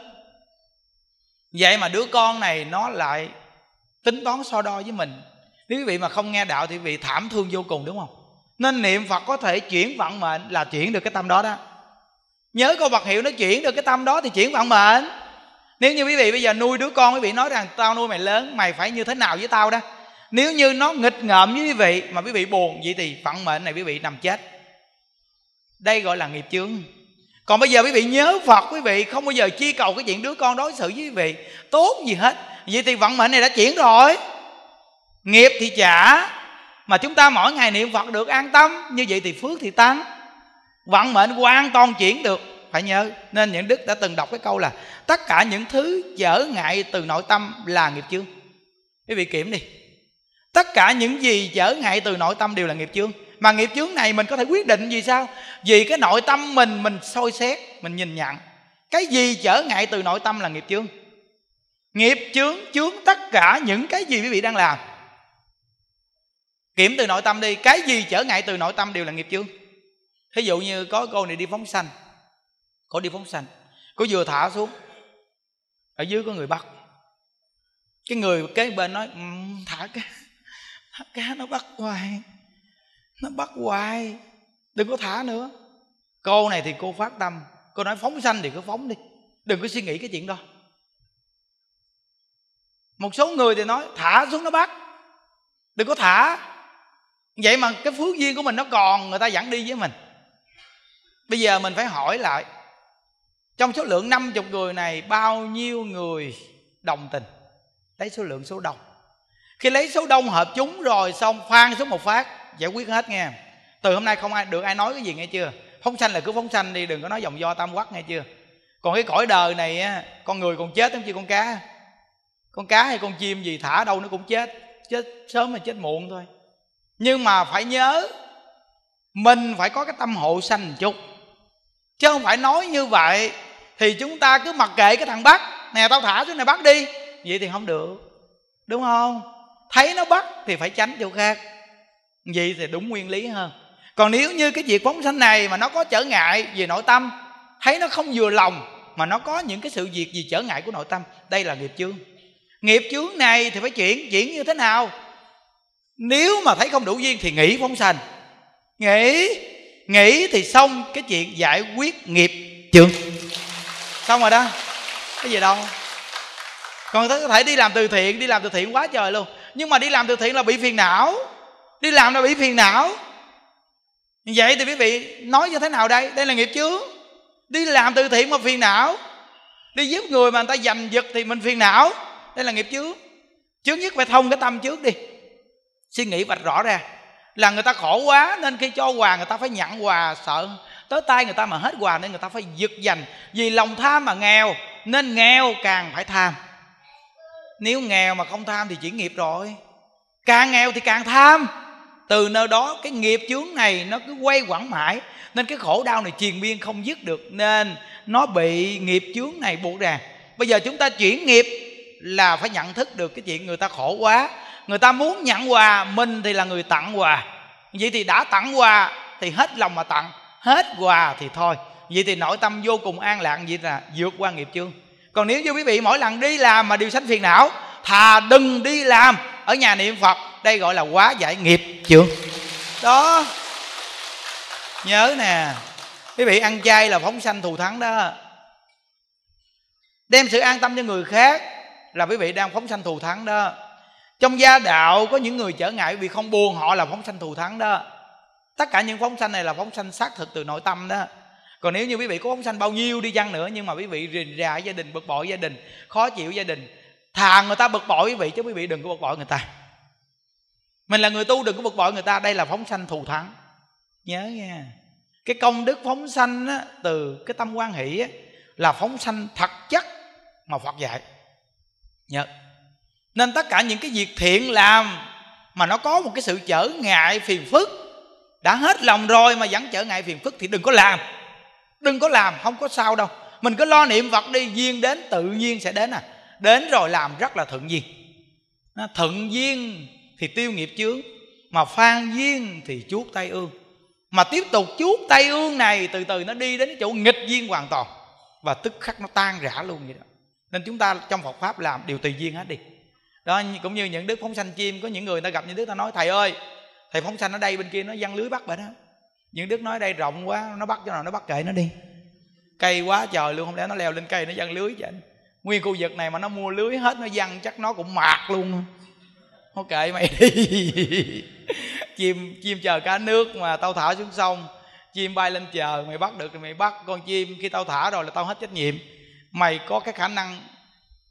S1: vậy mà đứa con này nó lại tính toán so đo với mình. Nếu quý vị mà không nghe đạo thì quý vị thảm thương vô cùng đúng không? Nên niệm Phật có thể chuyển vận mệnh, là chuyển được cái tâm đó đó. Nhớ câu Phật hiệu nó chuyển được cái tâm đó thì chuyển vận mệnh. Nếu như quý vị bây giờ nuôi đứa con, quý vị nói rằng tao nuôi mày lớn, mày phải như thế nào với tao đó. Nếu như nó nghịch ngợm với quý vị mà quý vị buồn, vậy thì vận mệnh này quý vị nằm chết. Đây gọi là nghiệp chướng. Còn bây giờ quý vị nhớ Phật, quý vị không bao giờ chi cầu cái chuyện đứa con đối xử với quý vị tốt gì hết, vậy thì vận mệnh này đã chuyển rồi. Nghiệp thì trả mà chúng ta mỗi ngày niệm Phật được an tâm, như vậy thì phước thì tăng, vận mệnh hoàn toàn chuyển được. Phải nhớ, nên những đức đã từng đọc cái câu là tất cả những thứ trở ngại từ nội tâm là nghiệp chướng. Quý vị kiểm đi, tất cả những gì trở ngại từ nội tâm đều là nghiệp chướng. Mà nghiệp chướng này mình có thể quyết định gì sao? Vì cái nội tâm mình, mình soi xét, mình nhìn nhận cái gì trở ngại từ nội tâm là nghiệp chướng. Nghiệp chướng chướng tất cả những cái gì quý vị đang làm. Kiểm từ nội tâm đi, cái gì trở ngại từ nội tâm đều là nghiệp chướng. Thí dụ như có cô này đi phóng sanh, cô đi phóng sanh, cô vừa thả xuống, ở dưới có người bắt. Cái người kế bên nói um, thả cá, thả cá nó bắt hoài, nó bắt hoài, đừng có thả nữa. Cô này thì cô phát tâm, cô nói phóng sanh thì cứ phóng đi, đừng có suy nghĩ cái chuyện đó. Một số người thì nói thả xuống nó bắt, đừng có thả. Vậy mà cái phước duyên của mình nó còn, người ta vẫn đi với mình. Bây giờ mình phải hỏi lại, trong số lượng năm mươi người này bao nhiêu người đồng tình? Lấy số lượng số đông. Khi lấy số đông hợp chúng rồi xong phan số một phát, giải quyết hết nghe. Từ hôm nay không ai được ai nói cái gì nghe chưa? Phóng sanh là cứ phóng sanh đi, đừng có nói dòng do tam quắc nghe chưa? Còn cái cõi đời này á, con người còn chết không chứ con cá. Con cá hay con chim gì thả đâu nó cũng chết, chết sớm hay chết muộn thôi. Nhưng mà phải nhớ, mình phải có cái tâm hộ sanh một chút, chứ không phải nói như vậy thì chúng ta cứ mặc kệ cái thằng bắt. Nè tao thả xuống này bắt đi, vậy thì không được, đúng không? Thấy nó bắt thì phải tránh chỗ khác, vậy thì đúng nguyên lý hơn. Còn nếu như cái việc phóng sanh này mà nó có trở ngại về nội tâm, thấy nó không vừa lòng, mà nó có những cái sự việc gì trở ngại của nội tâm, đây là nghiệp chướng. Nghiệp chướng này thì phải chuyển, chuyển như thế nào? Nếu mà thấy không đủ duyên thì nghỉ phóng sanh. Nghỉ, nghỉ thì xong cái chuyện giải quyết nghiệp chướng, xong rồi đó, cái gì đâu. Còn có thể đi làm từ thiện, đi làm từ thiện quá trời luôn, nhưng mà đi làm từ thiện là bị phiền não, đi làm là bị phiền não. Vậy thì quý vị nói như thế nào đây? Đây là nghiệp chướng. Đi làm từ thiện mà phiền não, đi giúp người mà người ta giành giật thì mình phiền não, đây là nghiệp chướng. Trước nhất phải thông cái tâm trước đi, suy nghĩ vạch rõ ra là người ta khổ quá nên khi cho quà người ta phải nhận quà, sợ tới tay người ta mà hết quà nên người ta phải giật giành. Vì lòng tham mà nghèo, nên nghèo càng phải tham. Nếu nghèo mà không tham thì chuyển nghiệp rồi, càng nghèo thì càng tham. Từ nơi đó cái nghiệp chướng này nó cứ quay quẩn mãi, nên cái khổ đau này triền miên không dứt được, nên nó bị nghiệp chướng này buộc ràng. Bây giờ chúng ta chuyển nghiệp là phải nhận thức được cái chuyện người ta khổ quá, người ta muốn nhận quà, mình thì là người tặng quà. Vậy thì đã tặng quà thì hết lòng mà tặng, hết quà thì thôi. Vậy thì nội tâm vô cùng an lạc, vậy là vượt qua nghiệp chướng. Còn nếu như quý vị mỗi lần đi làm mà đều sanh phiền não, thà đừng đi làm, ở nhà niệm Phật, đây gọi là hóa giải nghiệp chướng. Đó, nhớ nè, quý vị ăn chay là phóng sanh thù thắng đó. Đem sự an tâm cho người khác là quý vị đang phóng sanh thù thắng đó. Trong gia đạo có những người trở ngại, quý vị không buồn họ là phóng sanh thù thắng đó. Tất cả những phóng sanh này là phóng sanh xác thực từ nội tâm đó. Còn nếu như quý vị có phóng sanh bao nhiêu đi chăng nữa, nhưng mà quý vị rình rà gia đình, bực bội gia đình, khó chịu gia đình, thà người ta bực bội quý vị, chứ quý vị đừng có bực bội người ta. Mình là người tu, đừng có bực bội người ta, đây là phóng sanh thù thắng. Nhớ nha, cái công đức phóng sanh á, từ cái tâm quan hỷ á, là phóng sanh thật chất mà Phật dạy. Nhớ. Nên tất cả những cái việc thiện làm mà nó có một cái sự trở ngại phiền phức, đã hết lòng rồi mà vẫn trở ngại phiền phức thì đừng có làm. Đừng có làm, không có sao đâu. Mình cứ lo niệm Phật đi, duyên đến tự nhiên sẽ đến à. Đến rồi làm rất là thuận duyên. Thuận duyên thì tiêu nghiệp chướng, mà phan duyên thì chuốc tai ương. Mà tiếp tục chuốc tai ương này, từ từ nó đi đến chỗ nghịch duyên hoàn toàn, và tức khắc nó tan rã luôn vậy đó. Nên chúng ta trong Phật Pháp làm điều tùy duyên hết đi. Đó, cũng như những đức phóng sanh chim, có những người ta gặp những đức ta nói: thầy ơi, thầy phóng sanh ở đây, bên kia nó giăng lưới bắt vậy đó. Những đức nói đây rộng quá, nó bắt chỗ nào nó bắt kệ nó đi. Cây quá trời luôn, không lẽ nó leo lên cây nó giăng lưới vậy. Nguyên khu vực này mà nó mua lưới hết nó giăng chắc nó cũng mạt luôn. Thôi kệ mày đi. Chim chim chờ cá nước mà tao thả xuống sông, chim bay lên chờ, mày bắt được thì mày bắt. Con chim khi tao thả rồi là tao hết trách nhiệm. Mày có cái khả năng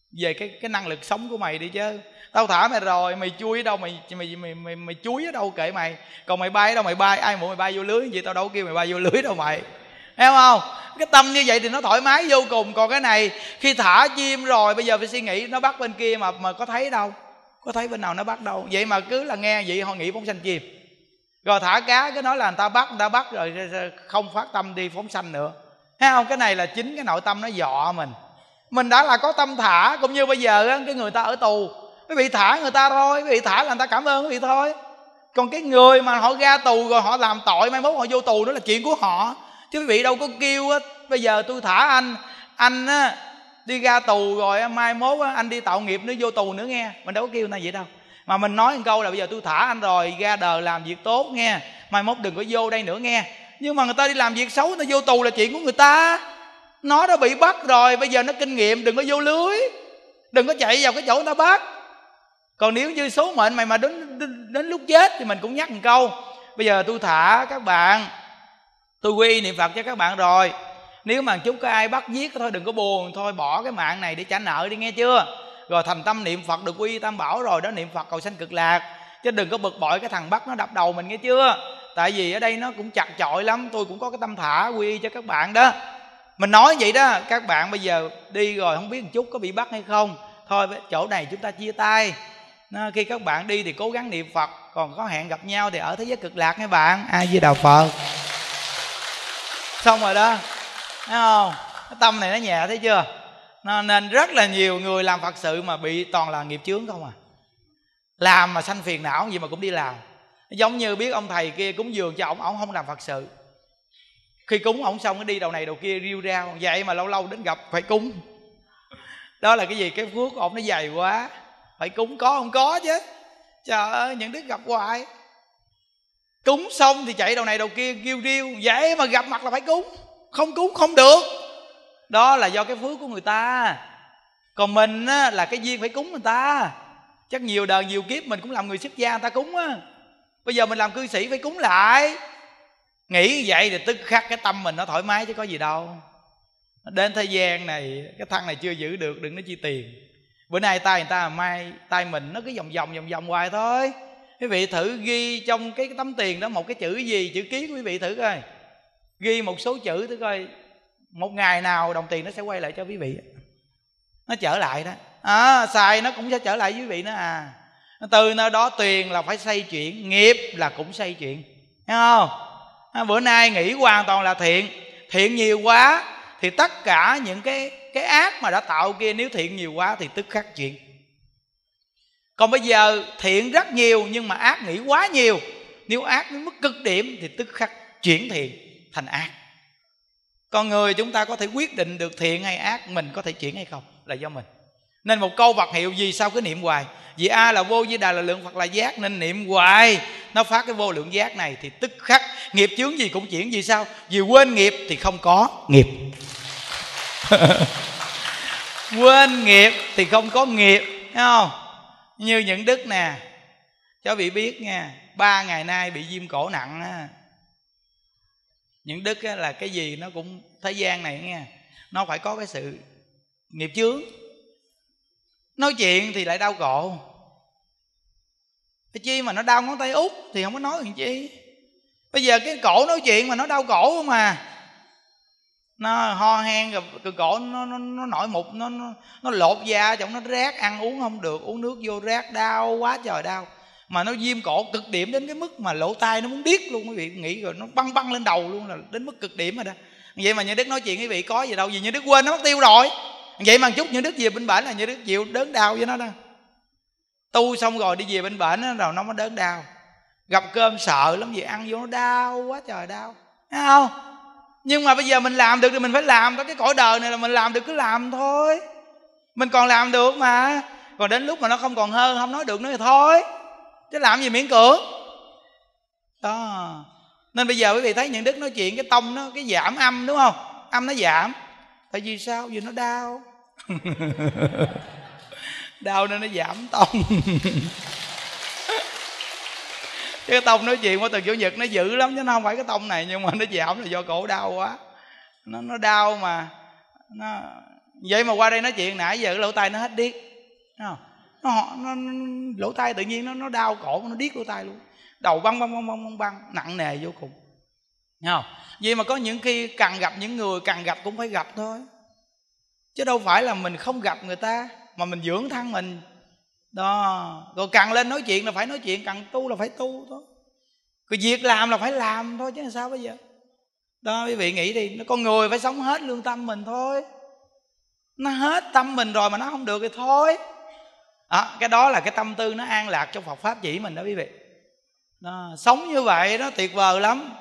S1: về cái cái năng lực sống của mày đi chứ. Tao thả mày rồi, mày chui ở đâu mày mày mày mày, mày chuối ở đâu kệ mày. Còn mày bay ở đâu mày bay, ai muốn mày bay vô lưới vậy, tao đâu kêu mày bay vô lưới đâu mày. Thấy không? Cái tâm như vậy thì nó thoải mái vô cùng. Còn cái này khi thả chim rồi bây giờ phải suy nghĩ nó bắt bên kia mà mà có thấy đâu, có thấy bên nào nó bắt đâu. Vậy mà cứ là nghe vậy họ nghĩ phóng sanh chim. Rồi thả cá cứ nói là người ta bắt, người ta bắt rồi không phát tâm đi phóng sanh nữa. Thấy không? Cái này là chính cái nội tâm nó dọ mình. Mình đã là có tâm thả. Cũng như bây giờ cái người ta ở tù, quý vị thả người ta thôi, quý vị thả là người ta cảm ơn quý vị thôi. Còn cái người mà họ ra tù rồi họ làm tội, mai mốt họ vô tù đó là chuyện của họ. Chứ quý vị đâu có kêu á, bây giờ tôi thả anh, anh á đi ra tù rồi mai mốt á, anh đi tạo nghiệp nữa vô tù nữa nghe. Mình đâu có kêu người ta vậy đâu. Mà mình nói một câu là bây giờ tôi thả anh rồi, ra đời làm việc tốt nghe, mai mốt đừng có vô đây nữa nghe. Nhưng mà người ta đi làm việc xấu, người ta vô tù là chuyện của người ta. Nó đã bị bắt rồi, bây giờ nó kinh nghiệm, đừng có vô lưới, đừng có chạy vào cái chỗ người ta bắt. Còn nếu như số mệnh mày mà đến, đến, đến lúc chết thì mình cũng nhắc một câu. Bây giờ tôi thả các bạn, tôi quy niệm Phật cho các bạn rồi. Nếu mà chút có ai bắt giết thôi đừng có buồn, thôi bỏ cái mạng này để trả nợ đi nghe chưa. Rồi thành tâm niệm Phật được quy tam bảo rồi đó, niệm Phật cầu sanh cực lạc. Chứ đừng có bực bội cái thằng bắt nó đập đầu mình nghe chưa. Tại vì ở đây nó cũng chặt chội lắm. Tôi cũng có cái tâm thả quy cho các bạn đó. Mình nói vậy đó, các bạn bây giờ đi rồi không biết một chút có bị bắt hay không. Thôi chỗ này chúng ta chia tay. Nó, khi các bạn đi thì cố gắng niệm Phật. Còn có hẹn gặp nhau thì ở thế giới cực lạc nha bạn. A Di Đà Phật. Xong rồi đó, thấy không? Cái tâm này nó nhẹ thấy chưa. Nó, nên rất là nhiều người làm Phật sự mà bị toàn là nghiệp chướng không à. Làm mà sanh phiền não gì mà cũng đi làm. Giống như biết ông thầy kia cúng dường cho ổng, ổng không làm Phật sự. Khi cúng ổng xong nó đi đầu này đầu kia riêu rao. Vậy mà lâu lâu đến gặp phải cúng. Đó là cái gì? Cái phước của ổng nó dày quá, phải cúng. Có không? Có chứ. Trời ơi, những đứa gặp hoài. Cúng xong thì chạy đầu này đầu kia kêu riêu. Vậy mà gặp mặt là phải cúng. Không cúng không được. Đó là do cái phước của người ta. Còn mình á, là cái duyên phải cúng người ta. Chắc nhiều đời nhiều kiếp mình cũng làm người xuất gia người ta cúng á. Bây giờ mình làm cư sĩ phải cúng lại. Nghĩ vậy thì tức khắc cái tâm mình nó thoải mái chứ có gì đâu. Đến thế gian này cái thân này chưa giữ được, đừng nói chi tiền. Bữa nay tay người ta, mai tay mình nó cứ vòng vòng vòng vòng hoài thôi. Quý vị thử ghi trong cái tấm tiền đó một cái chữ gì, chữ ký của quý vị thử coi. Ghi một số chữ thử coi. Một ngày nào đồng tiền nó sẽ quay lại cho quý vị. Nó trở lại đó. À, xài nó cũng sẽ trở lại với quý vị nữa à. Từ nơi đó tiền là phải xây chuyển, nghiệp là cũng xây chuyển. Thấy không? À, bữa nay nghĩ hoàn toàn là thiện. Thiện nhiều quá thì tất cả những cái, cái ác mà đã tạo kia, nếu thiện nhiều quá thì tức khắc chuyển. Còn bây giờ thiện rất nhiều nhưng mà ác nghĩ quá nhiều. Nếu ác đến mức cực điểm thì tức khắc chuyển thiện thành ác. Con người chúng ta có thể quyết định được thiện hay ác, mình có thể chuyển hay không là do mình. Nên một câu Phật hiệu gì sao cứ niệm hoài. Vì A là vô, với Đà là lượng, Phật là giác, nên niệm hoài. Nó phát cái vô lượng giác này thì tức khắc nghiệp chướng gì cũng chuyển. Vì sao? Vì quên nghiệp thì không có nghiệp. Quên nghiệp thì không có nghiệp. Thấy không? Như những Đức nè, cháu bị biết nha, ba ngày nay bị viêm cổ nặng á. Những Đức là cái gì nó cũng thế gian này nghe, nó phải có cái sự nghiệp chướng. Nói chuyện thì lại đau cổ. Cái chi mà nó đau ngón tay út thì không có nói làm chi. Bây giờ cái cổ nói chuyện mà nó đau cổ không à. Nó ho hen rồi cái cổ nó, nó, nó nổi mụn, nó, nó, nó lột da trong nó rát, ăn uống không được, uống nước vô rát, đau quá trời đau. Mà nó viêm cổ cực điểm đến cái mức mà lỗ tai nó muốn điếc luôn. Quý vị nghĩ rồi nó băng băng lên đầu luôn, là đến mức cực điểm rồi đó. Vậy mà Như Đức nói chuyện quý vị có gì đâu, vì Như Đức quên nó mất tiêu rồi. Vậy mà chút Như Đức về bên bển là Như Đức chịu đớn đau với nó đó. Tu xong rồi đi về bên bển đó, rồi nó mới đớn đau. Gặp cơm sợ lắm, vì ăn vô nó đau quá trời đau. Thấy không? Nhưng mà bây giờ mình làm được thì mình phải làm. Cái cõi đời này là mình làm được cứ làm thôi. Mình còn làm được mà. Còn đến lúc mà nó không còn hơn, không nói được nữa thì thôi. Chứ làm gì miễn cưỡng. Đó. Nên bây giờ quý vị thấy Những Đức nói chuyện cái tông nó, cái giảm âm đúng không? Âm nó giảm. Tại vì sao? Vì nó đau. Đau nên nó giảm tông. Cái tông nói chuyện qua từ Chủ nhật nó dữ lắm, chứ nó không phải cái tông này. Nhưng mà nó giảm là do cổ đau quá. Nó, nó đau mà nó, vậy mà qua đây nói chuyện nãy giờ cái lỗ tai nó hết điếc, nó, nó, nó lỗ tai tự nhiên nó nó đau cổ, nó điếc lỗ tai luôn, đầu băng băng băng băng băng băng nặng nề vô cùng. Thấy không? Vì mà có những khi cần gặp những người cần gặp cũng phải gặp thôi, chứ đâu phải là mình không gặp người ta mà mình dưỡng thân mình đó. Rồi cần lên nói chuyện là phải nói chuyện, cần tu là phải tu thôi, rồi việc làm là phải làm thôi chứ sao bây giờ. Đó, quý vị nghĩ đi, con người phải sống hết lương tâm mình thôi. Nó hết tâm mình rồi mà nó không được thì thôi. À, cái đó là cái tâm tư nó an lạc trong Phật Pháp chỉ mình đó quý vị. Đó, sống như vậy đó tuyệt vời lắm.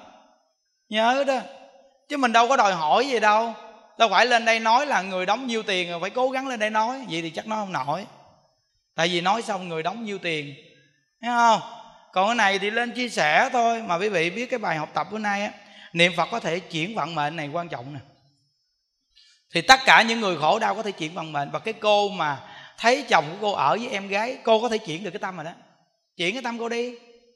S1: Nhớ đó. Chứ mình đâu có đòi hỏi gì đâu. Đâu phải lên đây nói là người đóng nhiêu tiền rồi phải cố gắng lên đây nói. Vậy thì chắc nó không nổi. Tại vì nói xong người đóng nhiêu tiền, thấy không? Còn cái này thì lên chia sẻ thôi. Mà quý vị biết cái bài học tập bữa nay á, niệm Phật có thể chuyển vận mệnh này quan trọng nè. Thì tất cả những người khổ đau có thể chuyển vận mệnh. Và cái cô mà thấy chồng của cô ở với em gái, cô có thể chuyển được cái tâm rồi đó. Chuyển cái tâm cô đi.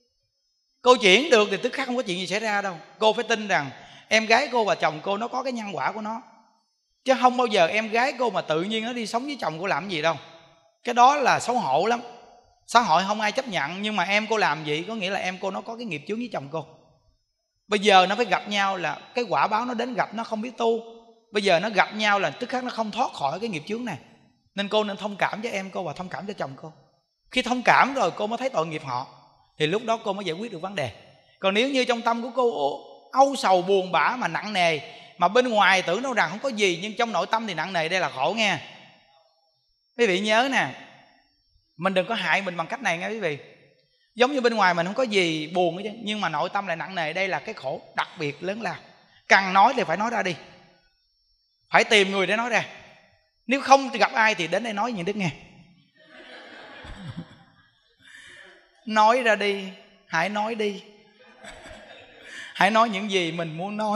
S1: Cô chuyển được thì tức khắc không có chuyện gì xảy ra đâu. Cô phải tin rằng em gái cô và chồng cô nó có cái nhân quả của nó, chứ không bao giờ em gái cô mà tự nhiên nó đi sống với chồng cô làm gì đâu. Cái đó là xấu hổ lắm. Xã hội không ai chấp nhận. Nhưng mà em cô làm vậy có nghĩa là em cô nó có cái nghiệp chướng với chồng cô. Bây giờ nó phải gặp nhau là cái quả báo nó đến gặp nó không biết tu. Bây giờ nó gặp nhau là tức khắc nó không thoát khỏi cái nghiệp chướng này. Nên cô nên thông cảm cho em cô và thông cảm cho chồng cô. Khi thông cảm rồi cô mới thấy tội nghiệp họ, thì lúc đó cô mới giải quyết được vấn đề. Còn nếu như trong tâm của cô âu sầu buồn bã mà nặng nề, mà bên ngoài tưởng đâu rằng không có gì, nhưng trong nội tâm thì nặng nề, đây là khổ nghe. Quý vị nhớ nè, mình đừng có hại mình bằng cách này nghe quý vị. Giống như bên ngoài mình không có gì buồn hết chứ, nhưng mà nội tâm lại nặng nề, đây là cái khổ đặc biệt lớn lao. Cần nói thì phải nói ra đi, phải tìm người để nói ra. Nếu không thì gặp ai thì đến đây nói những đức nghe. Nói ra đi, hãy nói đi. Hãy nói những gì mình muốn nói.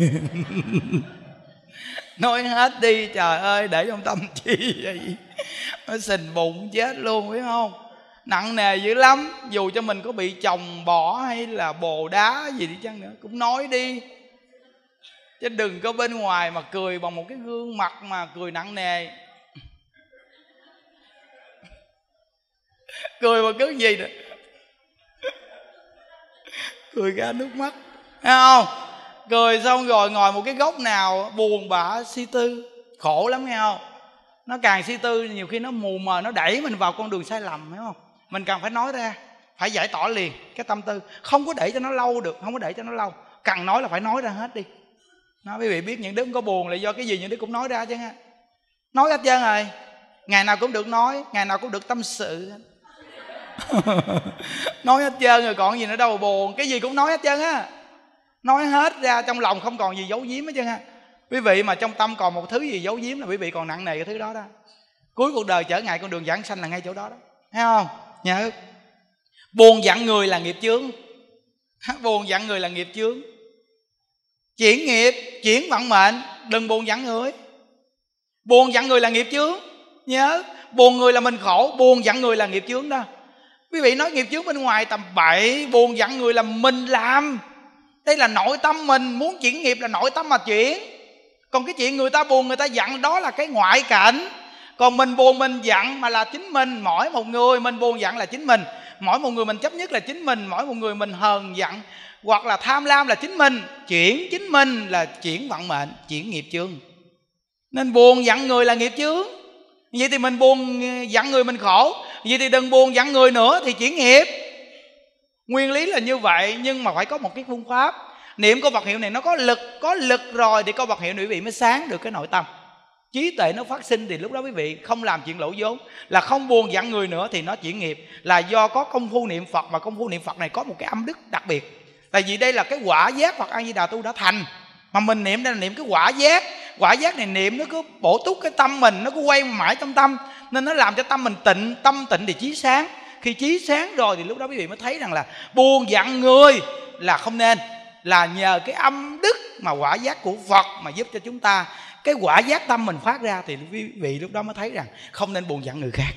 S1: Nói hết đi, trời ơi, để trong tâm chi vậy? Nó sình bụng chết luôn, biết không? Nặng nề dữ lắm. Dù cho mình có bị chồng bỏ hay là bồ đá gì đi chăng nữa, cũng nói đi. Chứ đừng có bên ngoài mà cười bằng một cái gương mặt mà cười nặng nề. Cười mà cứ gì nữa, cười ra nước mắt, thấy không? Cười xong rồi ngồi một cái góc nào buồn bã suy tư, khổ lắm nghe không? Nó càng suy tư nhiều khi nó mù mờ, nó đẩy mình vào con đường sai lầm, hiểu không? Mình cần phải nói ra, phải giải tỏa liền cái tâm tư, không có để cho nó lâu được, không có để cho nó lâu. Cần nói là phải nói ra hết đi. Nói quý vị biết những đứa không có buồn là do cái gì, những đứa cũng nói ra chứ ha. Nói hết trơn rồi, ngày nào cũng được nói, ngày nào cũng được tâm sự. Nói hết trơn rồi còn gì nữa đâu mà buồn. Cái gì cũng nói hết trơn á. Nói hết ra, trong lòng không còn gì giấu giếm hết trơn ha. Quý vị mà trong tâm còn một thứ gì giấu giếm là quý vị còn nặng nề cái thứ đó đó. Cuối cuộc đời trở ngại con đường giảng sanh là ngay chỗ đó đó, thấy không? Nhớ, buồn giận người là nghiệp chướng. Buồn giận người là nghiệp chướng. Chuyển nghiệp, chuyển vận mệnh, đừng buồn giận người. Buồn giận người là nghiệp chướng. Nhớ, buồn người là mình khổ, buồn giận người là nghiệp chướng đó. Quý vị nói nghiệp chướng bên ngoài tầm bậy, buồn giận người là mình làm. Đây là nội tâm mình, muốn chuyển nghiệp là nội tâm mà chuyển. Còn cái chuyện người ta buồn, người ta giận đó là cái ngoại cảnh. Còn mình buồn mình giận mà là chính mình. Mỗi một người mình buồn giận là chính mình. Mỗi một người mình chấp nhất là chính mình. Mỗi một người mình hờn giận hoặc là tham lam là chính mình. Chuyển chính mình là chuyển vận mệnh, chuyển nghiệp chướng. Nên buồn giận người là nghiệp chướng. Vậy thì mình buồn giận người mình khổ. Vậy thì đừng buồn giận người nữa thì chuyển nghiệp. Nguyên lý là như vậy, nhưng mà phải có một cái phương pháp. Niệm câu Phật hiệu này nó có lực, có lực rồi thì câu Phật hiệu này quý vị mới sáng được cái nội tâm. Trí tuệ nó phát sinh thì lúc đó quý vị không làm chuyện lỗ vốn, là không buồn giận người nữa thì nó chuyển nghiệp. Là do có công phu niệm Phật, và công phu niệm Phật này có một cái âm đức đặc biệt. Tại vì đây là cái quả giác Phật A Di Đà Tu đã thành. Mà mình niệm đây là niệm cái quả giác. Quả giác này niệm nó cứ bổ túc cái tâm mình, nó cứ quay mãi trong tâm, nên nó làm cho tâm mình tịnh. Tâm tịnh thì trí sáng. Khi trí sáng rồi thì lúc đó quý vị mới thấy rằng là buồn giận người là không nên. Là nhờ cái âm đức mà quả giác của Phật mà giúp cho chúng ta cái quả giác tâm mình phát ra, thì quý vị lúc đó mới thấy rằng không nên buồn giận người khác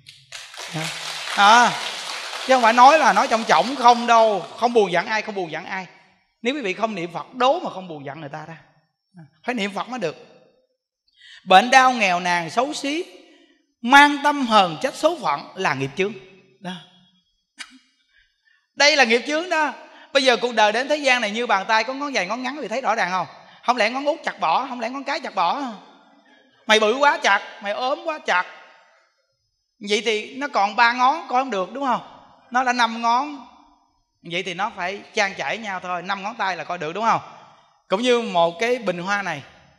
S1: à, chứ không phải nói là nói trong trọng không đâu. Không buồn giận ai, không buồn giận ai. Nếu quý vị không niệm Phật đố mà không buồn giận người ta ra. Phải niệm Phật mới được. Bệnh đau nghèo nàn xấu xí, mang tâm hờn trách số phận là nghiệp chướng đó. Đây là nghiệp chướng đó. Bây giờ cuộc đời đến thế gian này như bàn tay, có ngón dài ngón ngắn thì thấy rõ ràng không? Không lẽ ngón út chặt bỏ, không lẽ ngón cái chặt bỏ. Mày bự quá chặt, mày ốm quá chặt. Vậy thì nó còn ba ngón coi không được, đúng không? Nó đã năm ngón, vậy thì nó phải chan chảy nhau thôi. Năm ngón tay là coi được, đúng không? Cũng như một cái bình hoa này,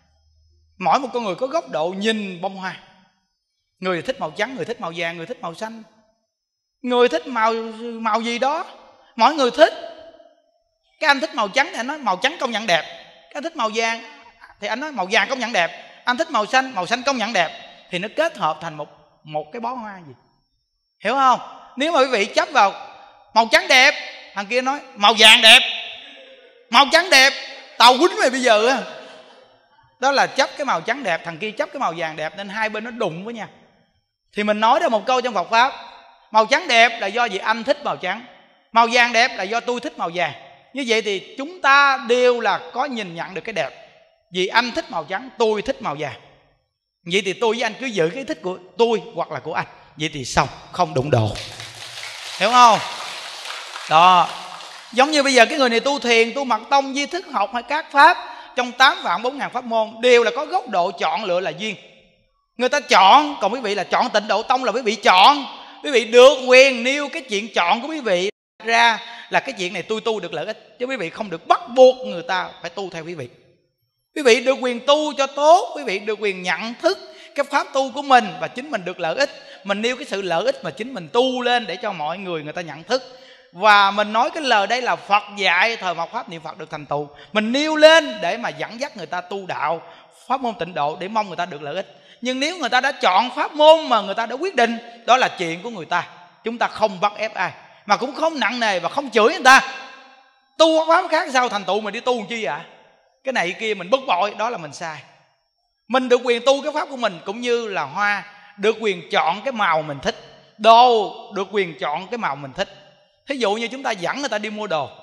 S1: mỗi một con người có góc độ nhìn bông hoa. Người thích màu trắng, người thích màu vàng, người thích màu xanh, người thích màu màu gì đó. Mỗi người thích. Cái anh thích màu trắng thì anh nói màu trắng công nhận đẹp. Cái anh thích màu vàng thì anh nói màu vàng công nhận đẹp. Anh thích màu xanh, màu xanh công nhận đẹp. Thì nó kết hợp thành một một cái bó hoa gì, hiểu không? Nếu mà quý vị chấp vào màu trắng đẹp, thằng kia nói màu vàng đẹp, màu trắng đẹp, tao quýnh mày bây giờ á. Đó là chấp cái màu trắng đẹp, thằng kia chấp cái màu vàng đẹp, nên hai bên nó đụng với nhau. Thì mình nói ra một câu trong Phật Pháp: màu trắng đẹp là do vì anh thích màu trắng, màu vàng đẹp là do tôi thích màu vàng. Như vậy thì chúng ta đều là có nhìn nhận được cái đẹp. Vì anh thích màu trắng, tôi thích màu vàng. Vậy thì tôi với anh cứ giữ cái thích của tôi hoặc là của anh. Vậy thì xong, không đụng độ. Hiểu không? Đó. Giống như bây giờ cái người này tu thiền, tu mật tông, di thức học hay các pháp trong tám vạn bốn ngàn pháp môn đều là có góc độ chọn lựa là duyên. Người ta chọn, còn quý vị là chọn Tịnh Độ Tông là quý vị chọn. Quý vị được quyền nêu cái chuyện chọn của quý vị ra là cái chuyện này tôi tu được lợi ích, chứ quý vị không được bắt buộc người ta phải tu theo quý vị. Quý vị được quyền tu cho tốt, quý vị được quyền nhận thức cái pháp tu của mình và chính mình được lợi ích. Mình nêu cái sự lợi ích mà chính mình tu lên để cho mọi người người ta nhận thức. Và mình nói cái lời đây là Phật dạy, thời mạt Pháp niệm Phật được thành tựu. Mình nêu lên để mà dẫn dắt người ta tu đạo pháp môn tịnh độ để mong người ta được lợi ích. Nhưng nếu người ta đã chọn pháp môn mà người ta đã quyết định, đó là chuyện của người ta. Chúng ta không bắt ép ai, mà cũng không nặng nề và không chửi người ta. Tu pháp khác sao thành tựu, mình đi tu làm chi ạ? À? Cái này kia mình bức bội, đó là mình sai. Mình được quyền tu cái pháp của mình, cũng như là hoa được quyền chọn cái màu mình thích, đồ được quyền chọn cái màu mình thích. Thí dụ như chúng ta dẫn người ta đi mua đồ,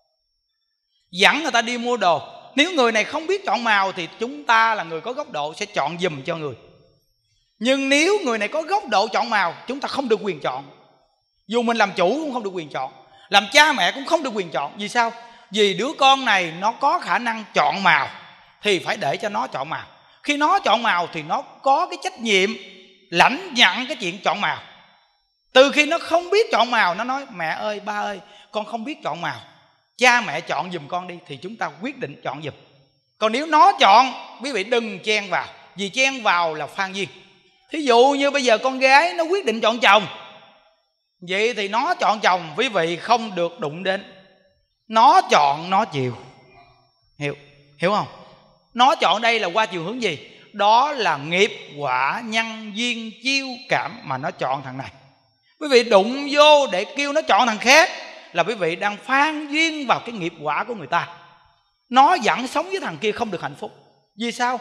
S1: dẫn người ta đi mua đồ, nếu người này không biết chọn màu thì chúng ta là người có góc độ sẽ chọn giùm cho người. Nhưng nếu người này có góc độ chọn màu, chúng ta không được quyền chọn. Dù mình làm chủ cũng không được quyền chọn, làm cha mẹ cũng không được quyền chọn. Vì sao? Vì đứa con này nó có khả năng chọn màu thì phải để cho nó chọn màu. Khi nó chọn màu thì nó có cái trách nhiệm lãnh nhận cái chuyện chọn màu. Từ khi nó không biết chọn màu, nó nói mẹ ơi, ba ơi, con không biết chọn màu, cha mẹ chọn giùm con đi, thì chúng ta quyết định chọn giùm. Còn nếu nó chọn, quý vị đừng chen vào, vì chen vào là phan duyên. Thí dụ như bây giờ con gái nó quyết định chọn chồng, vậy thì nó chọn chồng, quý vị không được đụng đến. Nó chọn nó chiều. Hiểu, hiểu không? Nó chọn đây là qua chiều hướng gì? Đó là nghiệp quả nhân duyên chiêu cảm mà nó chọn thằng này. Quý vị đụng vô để kêu nó chọn thằng khác là quý vị đang phan duyên vào cái nghiệp quả của người ta. Nó vẫn sống với thằng kia không được hạnh phúc. Vì sao?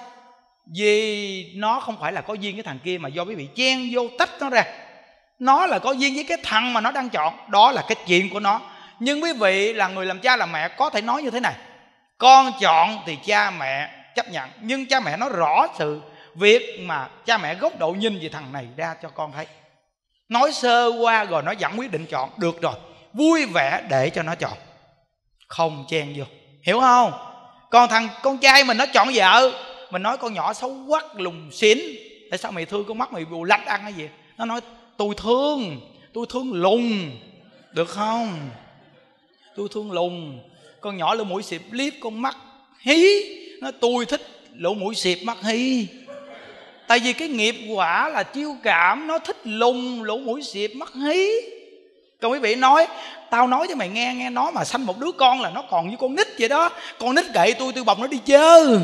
S1: Vì nó không phải là có duyên với thằng kia, mà do quý vị chen vô tách nó ra. Nó là có duyên với cái thằng mà nó đang chọn, đó là cái chuyện của nó. Nhưng quý vị là người làm cha làm mẹ có thể nói như thế này: con chọn thì cha mẹ chấp nhận, nhưng cha mẹ nói rõ sự việc mà cha mẹ góc độ nhìn về thằng này ra cho con thấy. Nói sơ qua rồi nó vẫn quyết định chọn. Được rồi, vui vẻ để cho nó chọn, không chen vô. Hiểu không? Còn thằng con trai mình nó chọn vợ, mình nói con nhỏ xấu quắc lùng xỉn, tại sao mày thương con mắt mày bù lách ăn hay gì? Nó nói tôi thương, tôi thương lùng, được không? Tôi thương lùng. Con nhỏ lỗ mũi xịp liếc con mắt hí, nó tôi thích lỗ mũi xịp mắt hí. Tại vì cái nghiệp quả là chiêu cảm, nó thích lùng lỗ mũi xịp mắt hí. Còn quý vị nói tao nói cho mày nghe, nghe nó mà sanh một đứa con là nó còn như con nít vậy đó. Con nít gậy tôi, tôi bồng nó đi chơi.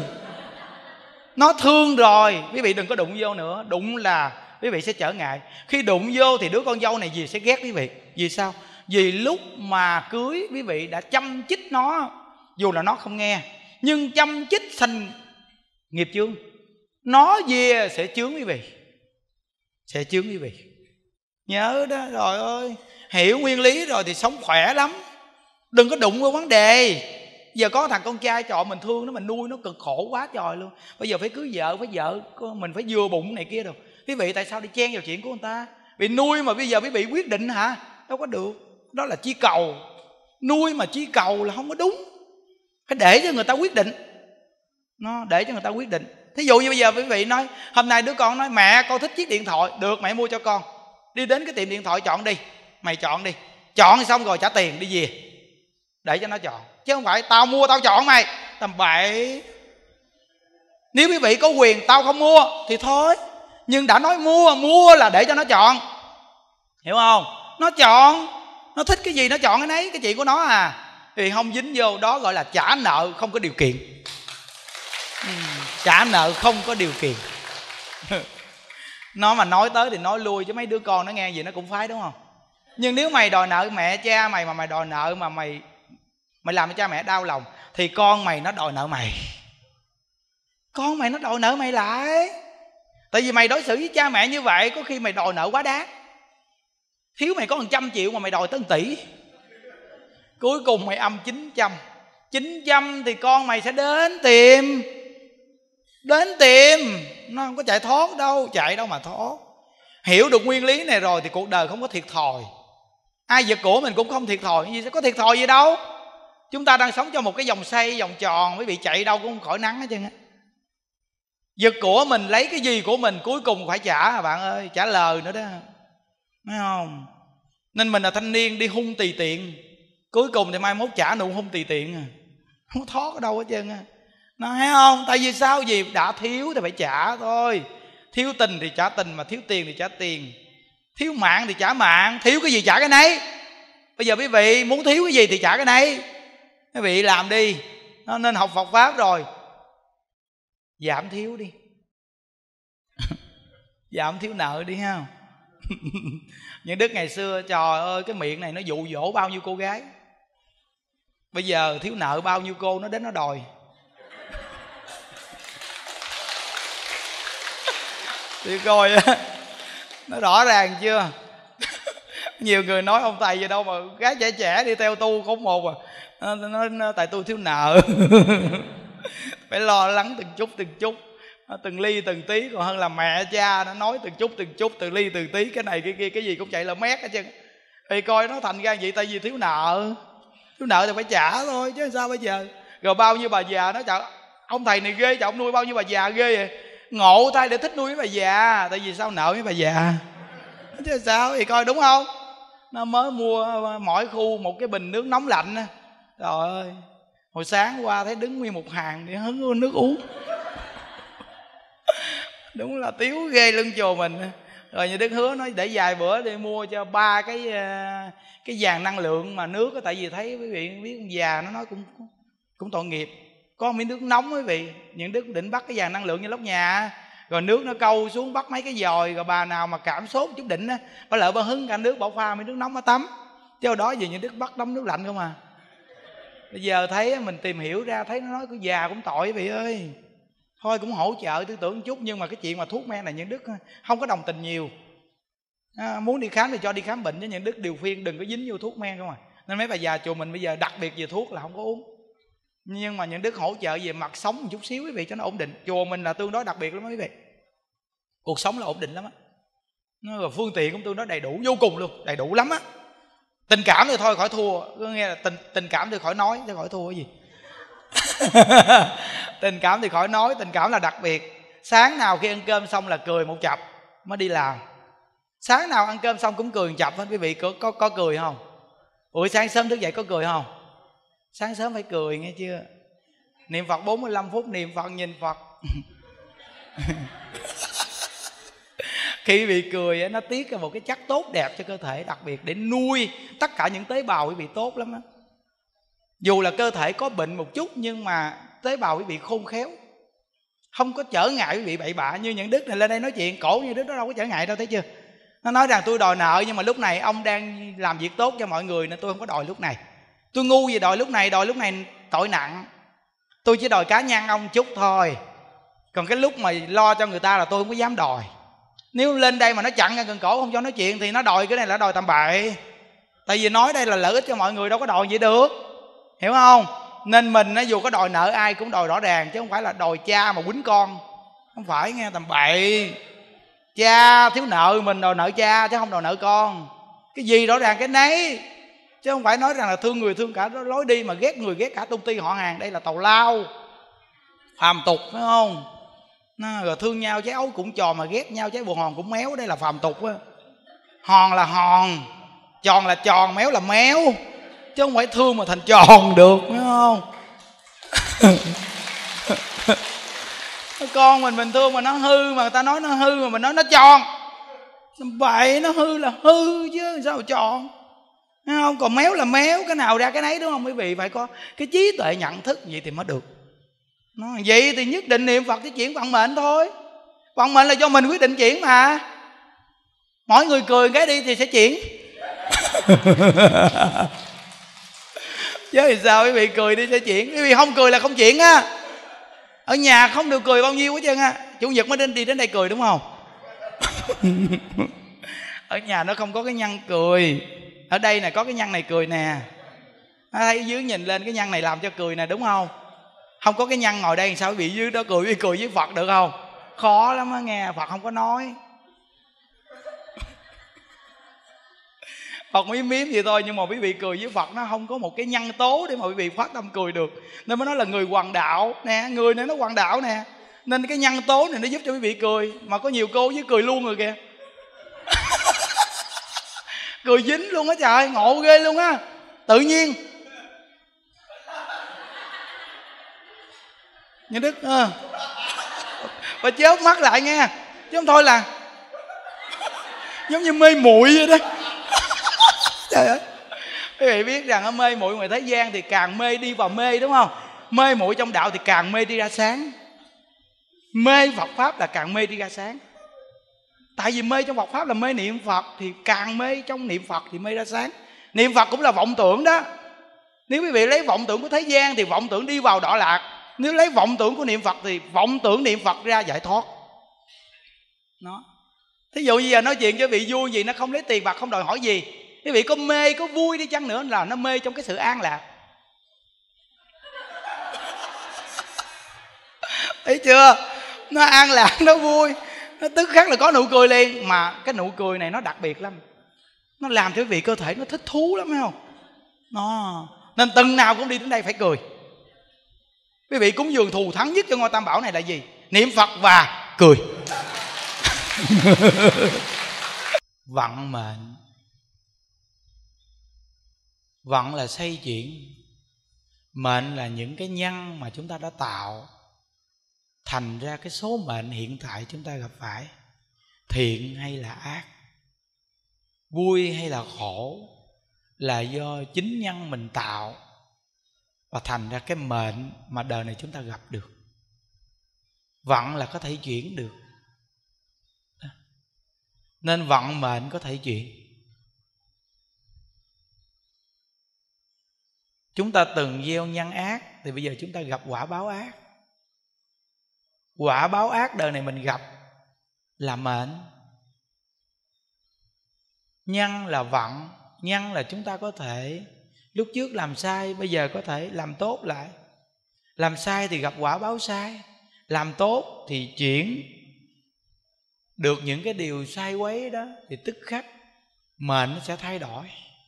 S1: Nó thương rồi, quý vị đừng có đụng vô nữa. Đụng là quý vị sẽ trở ngại. Khi đụng vô thì đứa con dâu này gì sẽ ghét quý vị. Vì sao? Vì lúc mà cưới quý vị đã chăm chích nó, dù là nó không nghe, nhưng chăm chích thành nghiệp chướng. Nó về sẽ chướng quý vị, sẽ chướng quý vị. Nhớ đó, rồi ơi, hiểu nguyên lý rồi thì sống khỏe lắm. Đừng có đụng vào vấn đề. Giờ có thằng con trai trời mình thương nó, mình nuôi nó cực khổ quá trời luôn. Bây giờ phải cưới vợ, phải vợ mình phải vừa bụng này kia rồi. Quý vị tại sao đi chen vào chuyện của người ta? Vì nuôi mà bây giờ quý vị quyết định hả? Đâu có được. Đó là chi cầu. Nuôi mà chi cầu là không có đúng. Phải để cho người ta quyết định. Nó để cho người ta quyết định. Thí dụ như bây giờ quý vị nói, hôm nay đứa con nói mẹ con thích chiếc điện thoại, được mẹ mua cho con. Đi đến cái tiệm điện thoại chọn đi, mày chọn đi. Chọn xong rồi trả tiền đi về. Để cho nó chọn. Chứ không phải tao mua tao chọn mày. Tầm bậy. Nếu quý vị có quyền tao không mua thì thôi. Nhưng đã nói mua, mua là để cho nó chọn. Hiểu không? Nó chọn. Nó thích cái gì nó chọn cái nấy. Cái chuyện của nó à. Thì không dính vô. Đó gọi là trả nợ không có điều kiện. ừ, Trả nợ không có điều kiện. Nó mà nói tới thì nói lui. Chứ mấy đứa con nó nghe gì nó cũng phái đúng không? Nhưng nếu mày đòi nợ mẹ cha mày, mà mày đòi nợ mà mày Mày làm cho cha mẹ đau lòng, thì con mày nó đòi nợ mày. Con mày nó đòi nợ mày lại. Tại vì mày đối xử với cha mẹ như vậy, có khi mày đòi nợ quá đáng. Thiếu mày có một trăm triệu mà mày đòi tới một tỷ. Cuối cùng mày âm chín trăm. Chín trăm thì con mày sẽ đến tìm. Đến tìm. Nó không có chạy thoát đâu. Chạy đâu mà thoát. Hiểu được nguyên lý này rồi thì cuộc đời không có thiệt thòi. Ai giật của mình cũng không thiệt thòi. Gì sẽ có thiệt thòi gì đâu. Chúng ta đang sống trong một cái vòng xoay, vòng tròn. Quý vị chạy đâu cũng không khỏi nắng hết trơn á. Giật của mình, lấy cái gì của mình, cuối cùng phải trả à bạn ơi. Trả lời nữa đó. Thấy không? Nên mình là thanh niên đi hung tùy tiện, cuối cùng thì mai mốt trả nụ hung tùy tiện à. Không có thoát ở đâu hết trơn á. Nó thấy không? Tại vì sao gì? Đã thiếu thì phải trả thôi. Thiếu tình thì trả tình, mà thiếu tiền thì trả tiền. Thiếu mạng thì trả mạng. Thiếu cái gì trả cái nấy. Bây giờ quý vị muốn thiếu cái gì thì trả cái nấy. Quý vị làm đi. Nó nên học Phật Pháp rồi, giảm thiếu đi. Giảm thiếu nợ đi ha. Những đức ngày xưa trời ơi, cái miệng này nó dụ dỗ bao nhiêu cô gái. Bây giờ thiếu nợ bao nhiêu cô nó đến nó đòi. Thì coi nó rõ ràng chưa. Nhiều người nói ông thầy gì đâu mà gái trẻ trẻ đi theo tu không một à. Nó nói tại tôi thiếu nợ. Phải lo lắng từng chút từng chút, từng ly từng tí, còn hơn là mẹ cha nó nói từng chút từng chút, từng ly từng tí, cái này cái kia cái gì cũng chạy là mét hết trơn. Thì coi nó thành ra vậy, tại vì thiếu nợ. Thiếu nợ thì phải trả thôi chứ sao bây giờ. Rồi bao nhiêu bà già nói trời, ông thầy này ghê, trời ông nuôi bao nhiêu bà già ghê vậy. Ngộ thay để thích nuôi mấy bà già. Tại vì sao nợ mấy bà già chứ sao. Thì coi đúng không. Nó mới mua mỗi khu một cái bình nước nóng lạnh. Trời ơi, hồi sáng qua thấy đứng nguyên một hàng để hứng nước uống. Đúng là tiếu ghê lưng chồ mình. Rồi như Đức hứa nói để vài bữa đi mua cho ba cái cái vàng năng lượng mà nước đó. Tại vì thấy quý vị biết con già nó nói cũng cũng tội nghiệp. Có miếng nước nóng quý vị. Những Đức định bắt cái vàng năng lượng như lóc nhà, rồi nước nó câu xuống bắt mấy cái dòi. Rồi bà nào mà cảm sốt chút đỉnh á, bà lỡ bà hứng cả nước, bỏ pha miếng nước nóng mà tắm. Chứ hồi đó gì Những Đức bắt tắm nước lạnh không à. Bây giờ thấy mình tìm hiểu ra, thấy nó nói cái già cũng tội quý vị ơi. Thôi cũng hỗ trợ tư tưởng một chút. Nhưng mà cái chuyện mà thuốc men này Những Đức không có đồng tình nhiều. à, Muốn đi khám thì cho đi khám bệnh, chứ Những Đức điều khuyên đừng có dính vô thuốc men không à. Nên mấy bà già chùa mình bây giờ đặc biệt về thuốc là không có uống. Nhưng mà Những Đức hỗ trợ về mặt sống một chút xíu quý vị, cho nó ổn định. Chùa mình là tương đối đặc biệt lắm quý vị. Cuộc sống là ổn định lắm á. Rồi phương tiện cũng tương đối đầy đủ vô cùng luôn, đầy đủ lắm á. Tình cảm thì thôi khỏi thua. Có nghe là tình, tình cảm thì khỏi nói, chứ khỏi thua cái gì. Tình cảm thì khỏi nói. Tình cảm là đặc biệt. Sáng nào khi ăn cơm xong là cười một chập mới đi làm. Sáng nào ăn cơm xong cũng cười một chập hết. Quý vị có, có, có cười không? Buổi sáng sớm thức dậy có cười không? Sáng sớm phải cười nghe chưa. Niệm Phật bốn mươi lăm phút, niệm Phật nhìn Phật. Khi bị cười nó tiết ra một cái chất tốt đẹp cho cơ thể, đặc biệt để nuôi tất cả những tế bào quý vị tốt lắm đó. Dù là cơ thể có bệnh một chút, nhưng mà tế bào quý vị khôn khéo, không có trở ngại quý vị bậy bạ. Như Những Đức này lên đây nói chuyện cổ như Đức nó đâu có trở ngại đâu, thấy chưa. Nó nói rằng tôi đòi nợ, nhưng mà lúc này ông đang làm việc tốt cho mọi người nên tôi không có đòi lúc này. Tôi ngu gì đòi lúc này, đòi lúc này tội nặng. Tôi chỉ đòi cá nhân ông chút thôi. Còn cái lúc mà lo cho người ta là tôi không có dám đòi. Nếu lên đây mà nó chặn ra gần cổ không cho nói chuyện thì nó đòi cái này là đòi tầm bậy. Tại vì nói đây là lợi ích cho mọi người, đâu có đòi gì được. Hiểu không? Nên mình nó dù có đòi nợ ai cũng đòi rõ ràng, chứ không phải là đòi cha mà quýnh con. Không phải, nghe tầm bậy. Cha thiếu nợ mình đòi nợ cha, chứ không đòi nợ con. Cái gì rõ ràng cái nấy. Chứ không phải nói rằng là thương người thương cả lối đi, mà ghét người ghét cả tôn ti họ hàng. Đây là tào lao, phàm tục, phải không? Nó, rồi thương nhau trái ấu cũng tròn, mà ghét nhau trái bồ hòn cũng méo. Đây là phàm tục á. Hòn là hòn, tròn là tròn, méo là méo. Chứ không phải thương mà thành tròn được, phải không? Con mình mình thương mà nó hư, mà người ta nói nó hư mà mình nói nó tròn. Vậy nó hư là hư chứ sao mà tròn, thấy không? Còn méo là méo, cái nào ra cái nấy, đúng không quý vị? Phải có cái trí tuệ nhận thức vậy thì mới được. Nói vậy thì nhất định niệm Phật sẽ chuyển vận mệnh thôi. Vận mệnh là do mình quyết định chuyển mà. Mỗi người cười cái đi thì sẽ chuyển. Chứ thì sao quý vị? Cười đi sẽ chuyển, quý vị không cười là không chuyển á. Ở nhà không được cười bao nhiêu hết trơn á. Chủ nhật mới đến đi đến đây cười, đúng không? Ở nhà nó không có cái nhân cười. Ở đây nè có cái nhân này cười nè. Thấy dưới nhìn lên cái nhân này làm cho cười nè, đúng không? Không có cái nhân ngồi đây sao quý vị dưới đó cười, quý vị cười với Phật được không? Khó lắm á nghe, Phật không có nói. Phật miếm miếm vậy thôi, nhưng mà quý vị cười với Phật nó không có một cái nhân tố để mà quý vị phát tâm cười được. Nên mới nói là người hoàng đạo nè, người này nó hoàng đạo nè. Nên cái nhân tố này nó giúp cho quý vị cười. Mà có nhiều cô với cười luôn rồi kìa. Cười dính luôn á trời, ngộ ghê luôn á. Tự nhiên Như Đức à. Và chớp mắt lại nghe, chứ không thôi là giống như mê muội vậy đó. Trời ơi, quý vị biết rằng ở mê muội ngoài thế gian thì càng mê đi vào mê, đúng không? Mê muội trong đạo thì càng mê đi ra sáng. Mê Phật Pháp là càng mê đi ra sáng. Tại vì mê trong Phật Pháp là mê niệm Phật, thì càng mê trong niệm Phật thì mê ra sáng. Niệm Phật cũng là vọng tưởng đó. Nếu quý vị lấy vọng tưởng của thế gian thì vọng tưởng đi vào đọa lạc. Nếu lấy vọng tưởng của niệm Phật thì vọng tưởng niệm Phật ra giải thoát. Nó. Thí dụ như giờ nói chuyện cho vị vui gì, nó không lấy tiền bạc, không đòi hỏi gì. Quý vị có mê, có vui đi chăng nữa là nó mê trong cái sự an lạc. Thấy chưa? Nó an lạc, nó vui, nó tức khắc là có nụ cười liền. Mà cái nụ cười này nó đặc biệt lắm. Nó làm cho quý vị cơ thể nó thích thú lắm, phải không? Nó. Nên từng nào cũng đi đến đây phải cười. Quý vị cúng dường thù thắng nhất cho ngôi Tam Bảo này là gì? Niệm Phật và cười. Vận mệnh. Vận là xây chuyển. Mệnh là những cái nhân mà chúng ta đã tạo, thành ra cái số mệnh hiện tại chúng ta gặp phải, thiện hay là ác, vui hay là khổ, là do chính nhân mình tạo, và thành ra cái mệnh mà đời này chúng ta gặp được. Vận là có thể chuyển được. Nên vận mệnh có thể chuyển. Chúng ta từng gieo nhân ác thì bây giờ chúng ta gặp quả báo ác. Quả báo ác đời này mình gặp là mệnh. Nhân là vận. Nhân là chúng ta có thể lúc trước làm sai, bây giờ có thể làm tốt lại. Làm sai thì gặp quả báo sai. Làm tốt thì chuyển được những cái điều sai quấy đó, thì tức khắc mệnh nó sẽ thay đổi.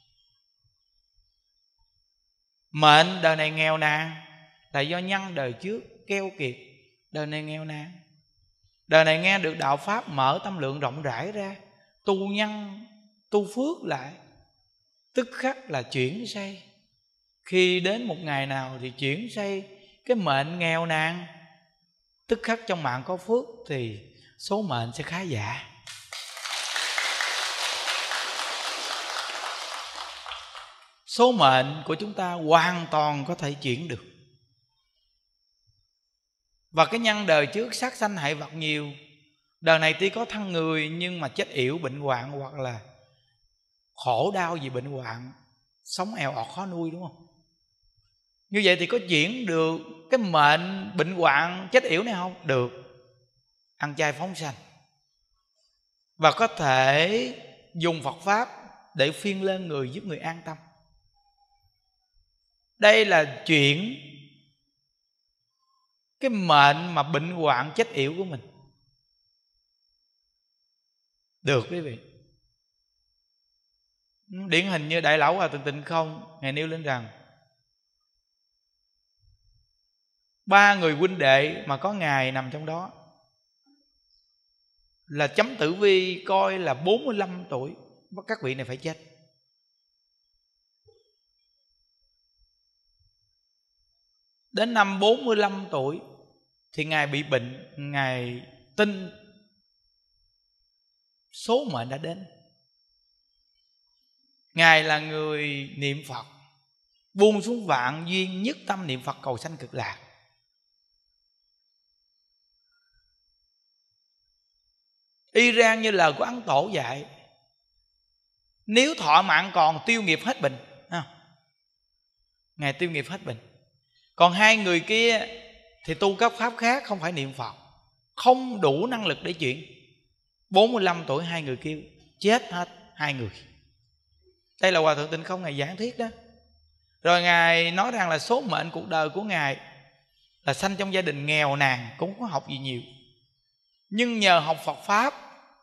S1: Mệnh đời này nghèo nàn là do nhân đời trước keo kiệt, đời này nghèo nàn. Đời này nghe được đạo Pháp mở tâm lượng rộng rãi ra, tu nhân, tu phước lại, tức khắc là chuyển xây. Khi đến một ngày nào thì chuyển xây cái mệnh nghèo nàn, tức khắc trong mạng có phước thì số mệnh sẽ khá giả. Số mệnh của chúng ta hoàn toàn có thể chuyển được. Và cái nhân đời trước sát sanh hại vật nhiều, đời này tuy có thân người nhưng mà chết yểu bệnh hoạn, hoặc là khổ đau vì bệnh hoạn, sống eo ọt khó nuôi, đúng không? Như vậy thì có chuyển được cái mệnh bệnh hoạn chết yểu này không? Được. Ăn chay phóng sanh. Và có thể dùng Phật Pháp để phiên lên người, giúp người an tâm. Đây là chuyện cái mệnh mà bệnh hoạn chết yểu của mình. Được quý vị. Điển hình như Đại Lão Hòa Thượng Tịnh Không, Ngài nêu lên rằng ba người huynh đệ mà có Ngài nằm trong đó là chấm tử vi coi là bốn mươi lăm tuổi các vị này phải chết. Đến năm bốn mươi lăm tuổi thì Ngài bị bệnh. Ngài tin số mệnh đã đến. Ngài là người niệm Phật, buông xuống vạn duyên, nhất tâm niệm Phật cầu sanh cực lạc. Y rang như lời của Ấn Tổ dạy, nếu thọ mạng còn tiêu nghiệp hết bệnh. Ngài tiêu nghiệp hết bệnh. Còn hai người kia thì tu các pháp khác, không phải niệm Phật, không đủ năng lực để chuyển. Bốn mươi lăm tuổi hai người kia chết hết hai người. Đây là Hòa Thượng Tịnh Không Ngài giảng thuyết đó. Rồi Ngài nói rằng là số mệnh cuộc đời của Ngài là sanh trong gia đình nghèo nàn, cũng không có học gì nhiều, nhưng nhờ học Phật Pháp,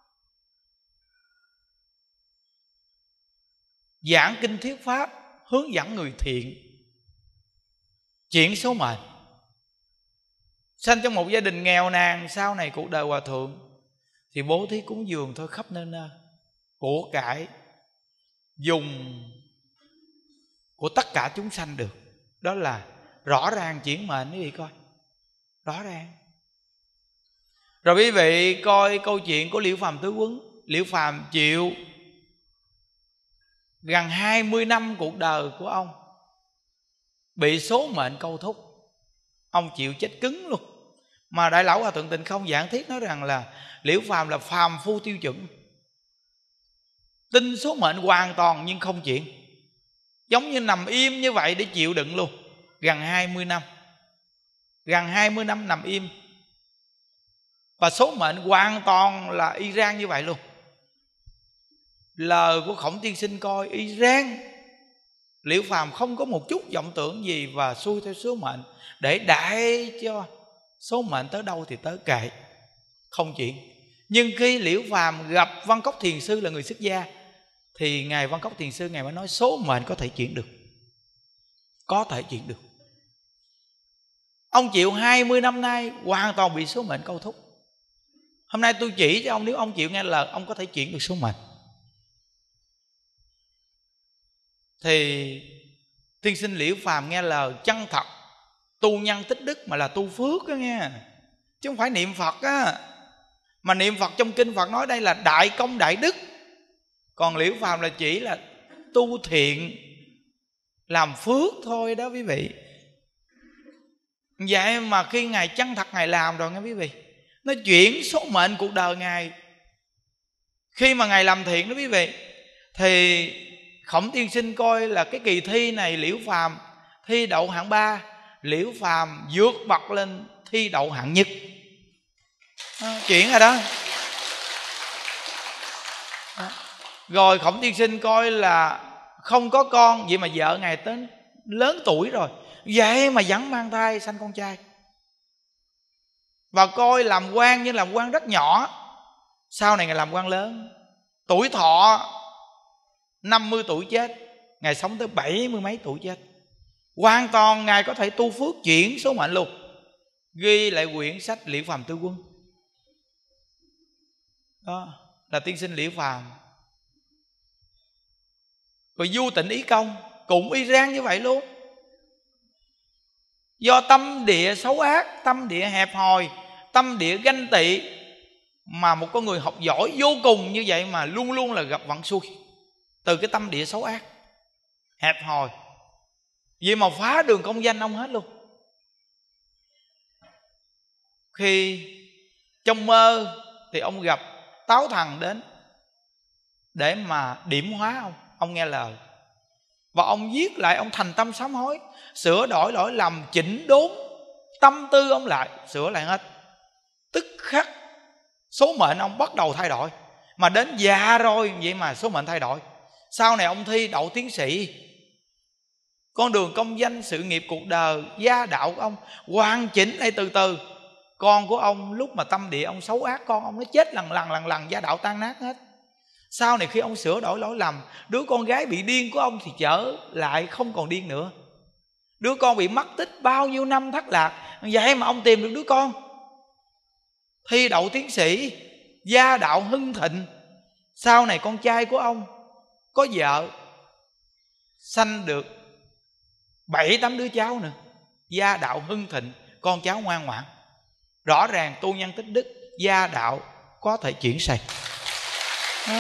S1: giảng kinh thuyết Pháp, hướng dẫn người thiện, chuyển số mệnh, sanh trong một gia đình nghèo nàn. Sau này cuộc đời Hòa Thượng thì bố thí cúng dường thôi khắp nơi nơi, của cải dùng của tất cả chúng sanh được. Đó là rõ ràng chuyển mệnh quý vị coi, rõ ràng. Rồi quý vị coi câu chuyện của Liễu Phàm Tứ Quấn. Liễu Phàm chịu gần hai mươi năm cuộc đời của ông bị số mệnh câu thúc, ông chịu chết cứng luôn. Mà Đại Lão Hòa Thượng Tịnh Không giảng thuyết nói rằng là Liễu Phàm là phàm phu tiêu chuẩn, tin số mệnh hoàn toàn nhưng không chuyển, giống như nằm im như vậy để chịu đựng luôn. Gần hai mươi năm, gần hai mươi năm nằm im, và số mệnh hoàn toàn là y rang như vậy luôn. Lời của Khổng Tiên Sinh coi y rang. Liễu Phàm không có một chút vọng tưởng gì và xuôi theo số mệnh, để đại cho số mệnh tới đâu thì tới kệ, không chuyện. Nhưng khi Liễu Phàm gặp Văn Cốc Thiền Sư là người xuất gia, thì Ngài Văn Cốc Thiền Sư Ngài mới nói số mệnh có thể chuyển được, có thể chuyển được. Ông chịu hai mươi năm nay hoàn toàn bị số mệnh câu thúc. Hôm nay tôi chỉ cho ông, nếu ông chịu nghe lời, ông có thể chuyển được số mệnh. Thì tiên sinh Liễu Phàm nghe lời chân thật, tu nhân tích đức mà là tu phước đó nghe, chứ không phải niệm Phật á. Mà niệm Phật trong kinh Phật nói đây là đại công đại đức, còn Liễu Phàm là chỉ là tu thiện làm phước thôi đó quý vị. Vậy mà khi Ngài chân thật Ngài làm rồi nghe quý vị, nó chuyển số mệnh cuộc đời Ngài. Khi mà Ngài làm thiện đó quý vị, thì Khổng Tiên Sinh coi là cái kỳ thi này Liễu Phàm thi đậu hạng ba, Liễu Phàm vượt bậc lên thi đậu hạng nhất. À, chuyển rồi đó. À, rồi Khổng Tiên Sinh coi là không có con, vậy mà vợ Ngài tới lớn tuổi rồi, vậy mà vẫn mang thai sanh con trai. Và coi làm quan nhưng làm quan rất nhỏ, sau này Ngài làm quan lớn. Tuổi thọ năm mươi tuổi chết, Ngài sống tới bảy mươi mấy tuổi chết. Hoàn toàn Ngài có thể tu phước chuyển số mệnh luôn. Ghi lại quyển sách Liễu Phàm Tứ Quấn. Đó là tiên sinh Liễu Phàm. Rồi Du Tịnh Ý Công cũng y rang như vậy luôn. Do tâm địa xấu ác, tâm địa hẹp hòi, tâm địa ganh tị, mà một con người học giỏi vô cùng như vậy mà luôn luôn là gặp vận xui. Từ cái tâm địa xấu ác, hẹp hòi, vậy mà phá đường công danh ông hết luôn. Khi trong mơ thì ông gặp Táo Thần đến để mà điểm hóa ông. Ông nghe lời và ông viết lại, ông thành tâm sám hối, sửa đổi lỗi lầm, chỉnh đốn tâm tư ông lại, sửa lại hết. Tức khắc số mệnh ông bắt đầu thay đổi. Mà đến già rồi vậy mà số mệnh thay đổi. Sau này ông thi đậu tiến sĩ, con đường công danh, sự nghiệp, cuộc đời, gia đạo của ông hoàn chỉnh lại từ từ. Con của ông lúc mà tâm địa ông xấu ác, con ông nó chết lần lần lần lần, gia đạo tan nát hết. Sau này khi ông sửa đổi lỗi lầm, đứa con gái bị điên của ông thì trở lại không còn điên nữa. Đứa con bị mất tích bao nhiêu năm thất lạc, vậy mà ông tìm được đứa con, thi đậu tiến sĩ, gia đạo hưng thịnh. Sau này con trai của ông có vợ, sanh được bảy tám đứa cháu nữa, gia đạo hưng thịnh, con cháu ngoan ngoãn. Rõ ràng tu nhân tích đức, gia đạo có thể chuyển xây. Đó.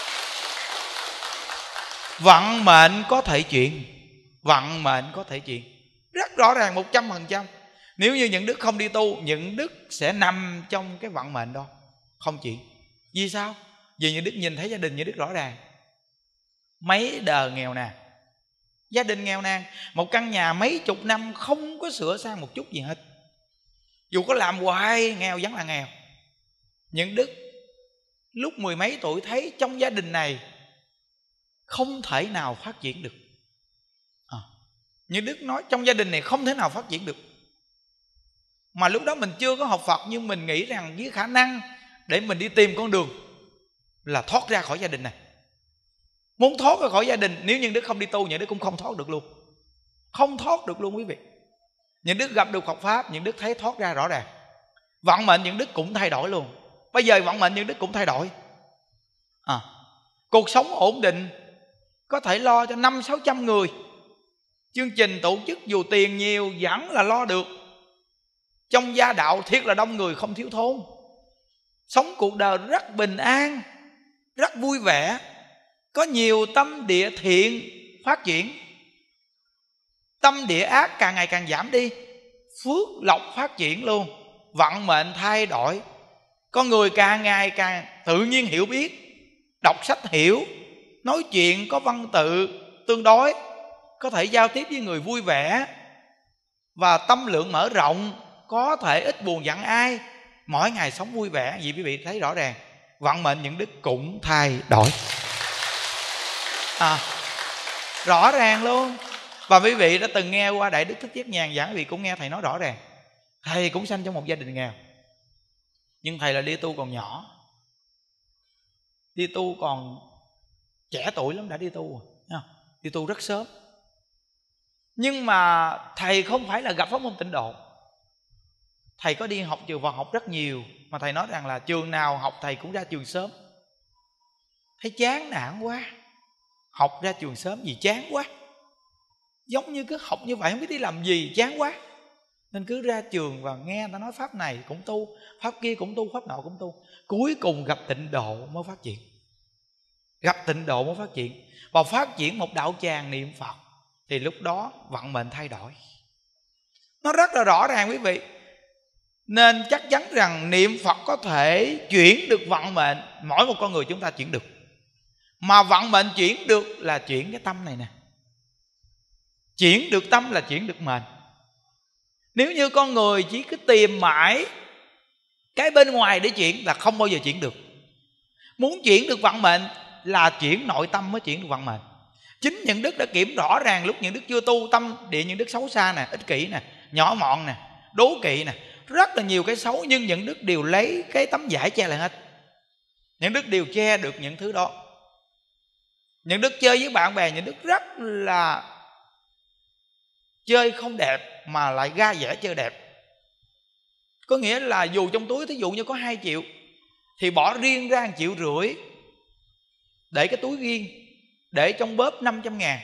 S1: Vận mệnh có thể chuyển, vận mệnh có thể chuyển rất rõ ràng một trăm phần trăm. Nếu như những đức không đi tu, những đức sẽ nằm trong cái vận mệnh đó, không chuyển. Vì sao? Vì những đức nhìn thấy gia đình những đức rõ ràng. Mấy đời nghèo nàn, gia đình nghèo nàn, một căn nhà mấy chục năm không có sửa sang một chút gì hết. Dù có làm hoài, nghèo vẫn là nghèo. Những đức lúc mười mấy tuổi thấy trong gia đình này không thể nào phát triển được. à, Những đức nói trong gia đình này không thể nào phát triển được. Mà lúc đó mình chưa có học Phật, nhưng mình nghĩ rằng với khả năng để mình đi tìm con đường là thoát ra khỏi gia đình này. Muốn thoát ra khỏi gia đình, nếu những đức không đi tu, những đức cũng không thoát được luôn. Không thoát được luôn quý vị. Những đức gặp được Phật Pháp, những đức thấy thoát ra rõ ràng. Vận mệnh những đức cũng thay đổi luôn. Bây giờ vận mệnh những đức cũng thay đổi. à, Cuộc sống ổn định, có thể lo cho năm sáu trăm người. Chương trình tổ chức dù tiền nhiều vẫn là lo được. Trong gia đạo thiệt là đông người, không thiếu thốn. Sống cuộc đời rất bình an, rất vui vẻ. Có nhiều tâm địa thiện phát triển, tâm địa ác càng ngày càng giảm đi, phước lộc phát triển luôn. Vận mệnh thay đổi, con người càng ngày càng tự nhiên hiểu biết, đọc sách hiểu, nói chuyện có văn tự tương đối, có thể giao tiếp với người vui vẻ, và tâm lượng mở rộng, có thể ít buồn giận ai, mỗi ngày sống vui vẻ. Vì quý vị thấy rõ ràng vận mệnh những đức cũng thay đổi. à, Rõ ràng luôn. Và quý vị đã từng nghe qua Đại Đức Thích Giác Nhàn giảng, quý vị cũng nghe thầy nói rõ ràng. Thầy cũng sanh trong một gia đình nghèo, nhưng thầy là đi tu còn nhỏ, đi tu còn trẻ tuổi lắm đã đi tu rồi, đi tu rất sớm. Nhưng mà thầy không phải là gặp pháp môn tịnh độ. Thầy có đi học trường Phật học rất nhiều, mà thầy nói rằng là trường nào học thầy cũng ra trường sớm. Thấy chán nản quá, học ra trường sớm vì chán quá. Giống như cứ học như vậy không biết đi làm gì, chán quá, nên cứ ra trường và nghe người ta nói pháp này cũng tu, pháp kia cũng tu, pháp nọ cũng tu. Cuối cùng gặp tịnh độ mới phát triển. Gặp tịnh độ mới phát triển. Và phát triển một đạo tràng niệm Phật, thì lúc đó vận mệnh thay đổi. Nó rất là rõ ràng quý vị. Nên chắc chắn rằng niệm Phật có thể chuyển được vận mệnh. Mỗi một con người chúng ta chuyển được. Mà vận mệnh chuyển được là chuyển cái tâm này nè. Chuyển được tâm là chuyển được mệnh. Nếu như con người chỉ cứ tìm mãi cái bên ngoài để chuyển là không bao giờ chuyển được. Muốn chuyển được vận mệnh là chuyển nội tâm mới chuyển được vận mệnh. Chính những đức đã kiểm rõ ràng lúc những đức chưa tu, tâm địa những đức xấu xa nè, ích kỷ nè, nhỏ mọn nè, đố kỵ nè, rất là nhiều cái xấu. Nhưng những đức đều lấy cái tấm vải che lại hết. Những đức đều che được những thứ đó. Những đức chơi với bạn bè, những đức rất là chơi không đẹp mà lại ra vẻ chơi đẹp. Có nghĩa là dù trong túi thí dụ như có hai triệu thì bỏ riêng ra một triệu rưỡi để cái túi riêng, để trong bóp năm trăm ngàn.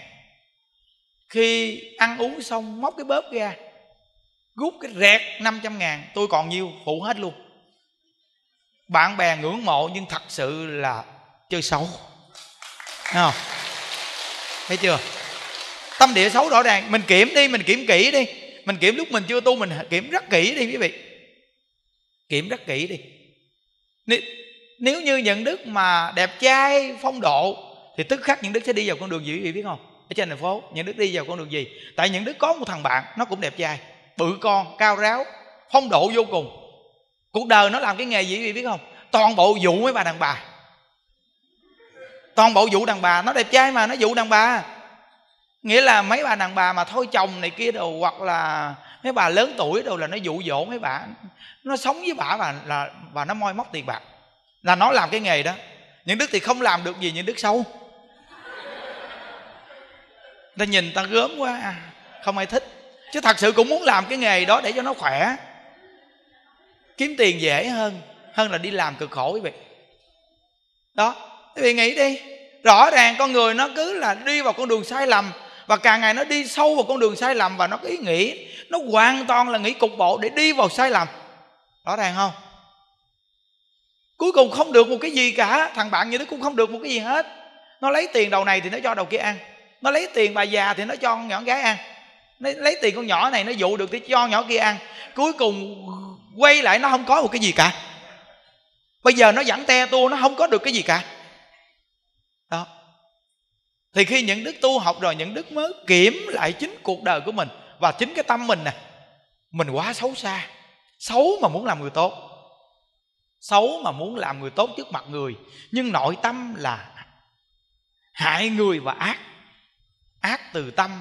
S1: Khi ăn uống xong móc cái bóp ra, rút cái rẹt năm trăm ngàn, tôi còn nhiêu phụ hết luôn. Bạn bè ngưỡng mộ nhưng thật sự là chơi xấu. Thấy không? Thấy chưa? Tâm địa xấu rõ ràng. Mình kiểm đi, mình kiểm kỹ đi. Mình kiểm lúc mình chưa tu, mình kiểm rất kỹ đi quý vị. Kiểm rất kỹ đi. Nếu như những đức mà đẹp trai, phong độ thì tức khắc những đức sẽ đi vào con đường gì quý vị biết không? Ở trên thành phố, những đức đi vào con đường gì? Tại những đức có một thằng bạn, nó cũng đẹp trai, bự con, cao ráo, phong độ vô cùng. Cuộc đời nó làm cái nghề gì quý vị biết không? Toàn bộ dụ mấy bà đàn bà. Toàn bộ dụ đàn bà. Nó đẹp trai mà nó dụ đàn bà. Nghĩa là mấy bà đàn bà mà thôi chồng này kia đồ, hoặc là mấy bà lớn tuổi đồ, là nó dụ dỗ mấy bà, nó sống với bà và là và nó moi móc tiền bạc, là nó làm cái nghề đó. Những Đức thì không làm được gì, những Đức sâu. Ta nhìn ta gớm quá à, không ai thích. Chứ thật sự cũng muốn làm cái nghề đó để cho nó khỏe, kiếm tiền dễ hơn hơn là đi làm cực khổ quý vị. Đó, quý vị nghĩ đi. Rõ ràng con người nó cứ là đi vào con đường sai lầm, và càng ngày nó đi sâu vào con đường sai lầm, và nó có ý nghĩ, nó hoàn toàn là nghĩ cục bộ để đi vào sai lầm. Rõ ràng không? Cuối cùng không được một cái gì cả. Thằng bạn như thế cũng không được một cái gì hết. Nó lấy tiền đầu này thì nó cho đầu kia ăn, nó lấy tiền bà già thì nó cho con nhỏ gái ăn, nó lấy tiền con nhỏ này nó dụ được thì cho nhỏ kia ăn. Cuối cùng quay lại nó không có một cái gì cả. Bây giờ nó dẫn te tua, nó không có được cái gì cả. Đó. Thì khi những đức tu học rồi, những đức mới kiểm lại chính cuộc đời của mình và chính cái tâm mình nè. Mình quá xấu xa, xấu mà muốn làm người tốt, xấu mà muốn làm người tốt trước mặt người, nhưng nội tâm là hại người và ác. Ác từ tâm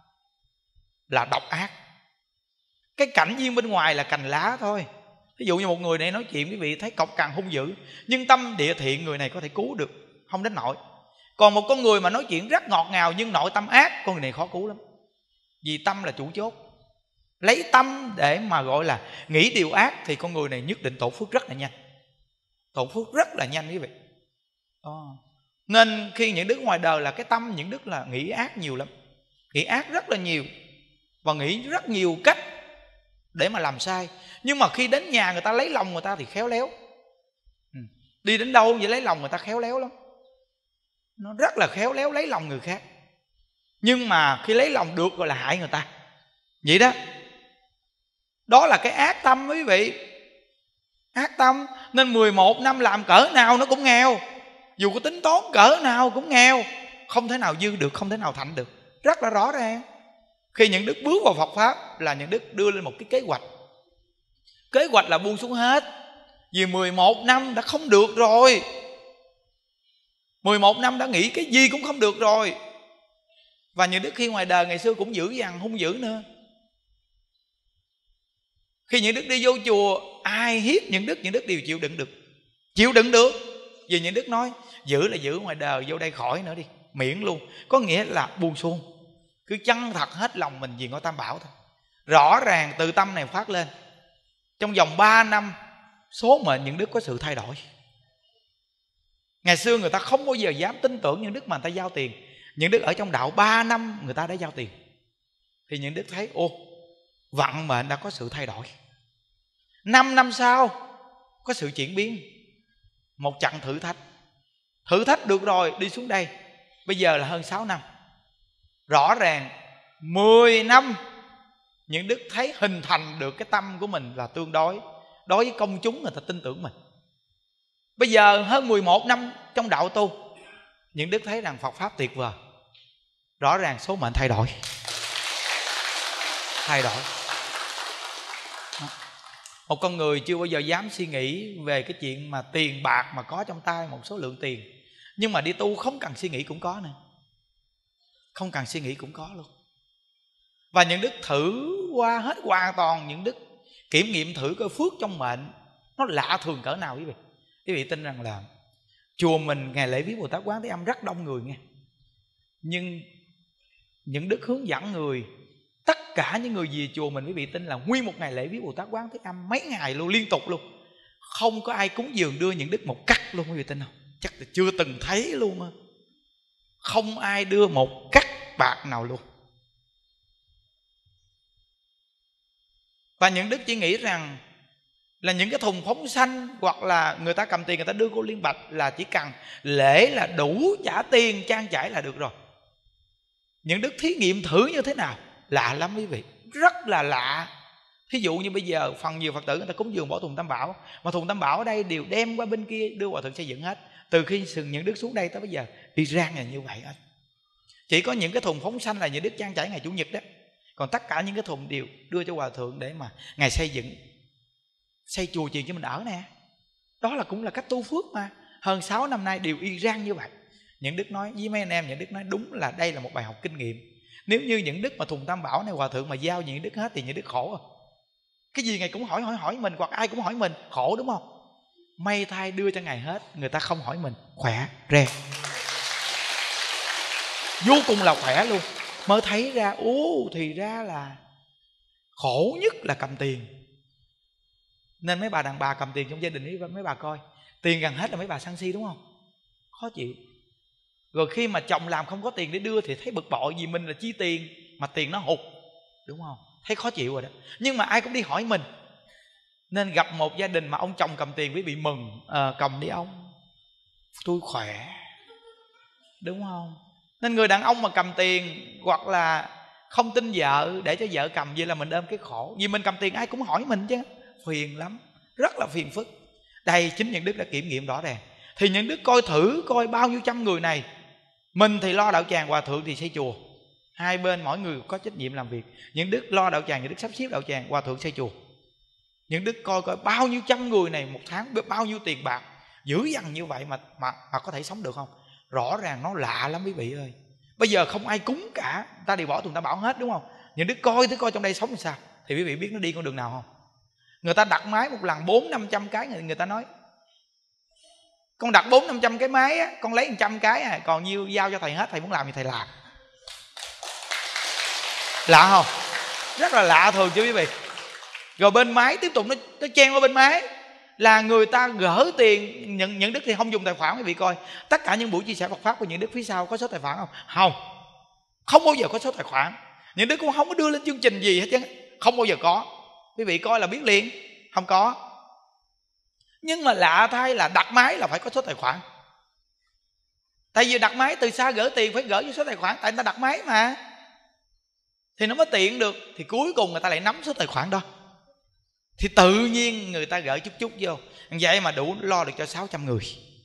S1: là độc ác. Cái cảnh viên bên ngoài là cành lá thôi. Ví dụ như một người này nói chuyện quý vị thấy cọc cằn hung dữ, nhưng tâm địa thiện, người này có thể cứu được, không đến nỗi. Còn một con người mà nói chuyện rất ngọt ngào nhưng nội tâm ác, con người này khó cứu lắm. Vì tâm là chủ chốt. Lấy tâm để mà gọi là nghĩ điều ác thì con người này nhất định tổn phước rất là nhanh. Tổn phước rất là nhanh quý vị. Đó. Nên khi những đức ngoài đời là cái tâm những đức là nghĩ ác nhiều lắm. Nghĩ ác rất là nhiều, và nghĩ rất nhiều cách để mà làm sai. Nhưng mà khi đến nhà người ta lấy lòng người ta thì khéo léo. ừ. Đi đến đâu vậy lấy lòng người ta khéo léo lắm. Nó rất là khéo léo lấy lòng người khác. Nhưng mà khi lấy lòng được rồi là hại người ta. Vậy đó. Đó là cái ác tâm quý vị. Ác tâm. Nên mười một năm làm cỡ nào nó cũng nghèo. Dù có tính toán cỡ nào cũng nghèo. Không thể nào dư được, không thể nào thành được. Rất là rõ ràng. Khi những đức bước vào Phật Pháp là những đức đưa lên một cái kế hoạch. Kế hoạch là buông xuống hết. Vì mười một năm đã không được rồi. mười một năm đã nghĩ cái gì cũng không được rồi. Và những đức khi ngoài đời ngày xưa cũng dữ dằn hung dữ nữa. Khi những đức đi vô chùa, ai hiếp những đức, những đức đều chịu đựng được. Chịu đựng được. Vì những đức nói giữ là giữ ngoài đời, vô đây khỏi nữa đi, miễn luôn. Có nghĩa là buông xuống, cứ chân thật hết lòng mình vì ngôi Tam Bảo thôi. Rõ ràng từ tâm này phát lên. Trong vòng ba năm số mệnh những đức có sự thay đổi. Ngày xưa người ta không bao giờ dám tin tưởng những đức mà người ta giao tiền. Những đức ở trong đạo ba năm người ta đã giao tiền. Thì những đức thấy ô, vận mệnh đã có sự thay đổi. Năm năm sau có sự chuyển biến. Một trận thử thách. Thử thách được rồi, đi xuống đây. Bây giờ là hơn sáu năm. Rõ ràng mười năm những đức thấy hình thành được cái tâm của mình là tương đối. Đối với công chúng người ta tin tưởng mình. Bây giờ hơn mười một năm trong đạo tu, những đức thấy rằng Phật Pháp tuyệt vời. Rõ ràng số mệnh thay đổi. Thay đổi. Một con người chưa bao giờ dám suy nghĩ về cái chuyện mà tiền bạc mà có trong tay một số lượng tiền. Nhưng mà đi tu không cần suy nghĩ cũng có nè. Không cần suy nghĩ cũng có luôn. Và những đức thử qua hết hoàn toàn, những đức kiểm nghiệm thử coi phước trong mệnh nó lạ thường cỡ nào quý vị. Quý vị tin rằng là chùa mình ngày lễ viếng Bồ Tát Quán Thế Âm rất đông người nghe. Nhưng những đức hướng dẫn người, tất cả những người về chùa mình, quý vị tin là nguyên một ngày lễ viếng Bồ Tát Quán Thế Âm mấy ngày luôn, liên tục luôn, không có ai cúng dường đưa những đức một cắt luôn, quý vị tin không? Chắc là chưa từng thấy luôn á. Không ai đưa một cắt bạc nào luôn. Và những đức chỉ nghĩ rằng là những cái thùng phóng sanh hoặc là người ta cầm tiền người ta đưa cô Liên Bạch là chỉ cần lễ là đủ trả tiền trang trải là được rồi. Những đức thí nghiệm thử như thế nào? Lạ lắm quý vị, rất là lạ. Thí dụ như bây giờ phần nhiều Phật tử người ta cúng dường bỏ thùng Tam Bảo, mà thùng Tam Bảo ở đây đều đem qua bên kia đưa Hòa Thượng xây dựng hết. Từ khi những đức xuống đây tới bây giờ đi rang là như vậy hết. Chỉ có những cái thùng phóng sanh là những đức trang trải ngày Chủ nhật đó. Còn tất cả những cái thùng đều đưa cho Hòa Thượng để mà ngày xây dựng, xây chùa chiền cho mình ở nè. Đó là cũng là cách tu phước mà. Hơn sáu năm nay đều y rang như vậy. Những đức nói với mấy anh em, những đức nói đúng là đây là một bài học kinh nghiệm. Nếu như những đức mà thùng tam bảo này hòa thượng mà giao những đức hết thì những đức khổ à. Cái gì ngài cũng hỏi hỏi hỏi mình, hoặc ai cũng hỏi mình, khổ đúng không? May thay đưa cho ngài hết, người ta không hỏi mình, khỏe re, vô cùng là khỏe luôn. Mới thấy ra ố thì ra là khổ nhất là cầm tiền. Nên mấy bà đàn bà cầm tiền trong gia đình ấy, mấy bà coi, tiền gần hết là mấy bà sân si đúng không? Khó chịu. Rồi khi mà chồng làm không có tiền để đưa thì thấy bực bội, vì mình là chi tiền mà tiền nó hụt, đúng không? Thấy khó chịu rồi đó. Nhưng mà ai cũng đi hỏi mình. Nên gặp một gia đình mà ông chồng cầm tiền quý vị mừng, à, cầm đi ông, tôi khỏe, đúng không? Nên người đàn ông mà cầm tiền hoặc là không tin vợ để cho vợ cầm, vậy là mình ôm cái khổ. Vì mình cầm tiền ai cũng hỏi mình chứ, phiền lắm, rất là phiền phức. Đây chính những đức đã kiểm nghiệm rõ ràng. Thì những đức coi thử coi bao nhiêu trăm người này, mình thì lo đạo tràng, hòa thượng thì xây chùa, hai bên mỗi người có trách nhiệm làm việc. Những đức lo đạo tràng, những đức sắp xếp đạo tràng, hòa thượng xây chùa. Những đức coi coi bao nhiêu trăm người này một tháng bao nhiêu tiền bạc dữ dằn như vậy mà, mà, mà có thể sống được không? Rõ ràng nó lạ lắm quý vị ơi. Bây giờ không ai cúng cả, ta đi bỏ tụi ta bảo hết đúng không? Những đức coi thứ coi trong đây sống làm sao, thì quý vị biết nó đi con đường nào không? Người ta đặt máy một lần bốn năm trăm cái, người, người ta nói con đặt bốn năm trăm cái máy á, con lấy một trăm cái à, còn nhiêu giao cho thầy hết, thầy muốn làm gì thầy làm. Lạ không? Rất là lạ thường chứ quý vị. Rồi bên máy tiếp tục nó, nó chen qua bên máy là người ta gỡ tiền. Những, những đức thì không dùng tài khoản quý vị coi. Tất cả những buổi chia sẻ Phật pháp của những đức phía sau có số tài khoản không? Không, không bao giờ có số tài khoản. Những đức cũng không có đưa lên chương trình gì hết chứ, không bao giờ có. Quý vị coi là biết liền, không có. Nhưng mà lạ thay là đặt máy là phải có số tài khoản. Tại vì đặt máy từ xa gỡ tiền phải gỡ với số tài khoản, tại người ta đặt máy mà, thì nó mới tiện được. Thì cuối cùng người ta lại nắm số tài khoản đó, thì tự nhiên người ta gửi chút chút vô. Vậy mà đủ lo được cho sáu trăm người.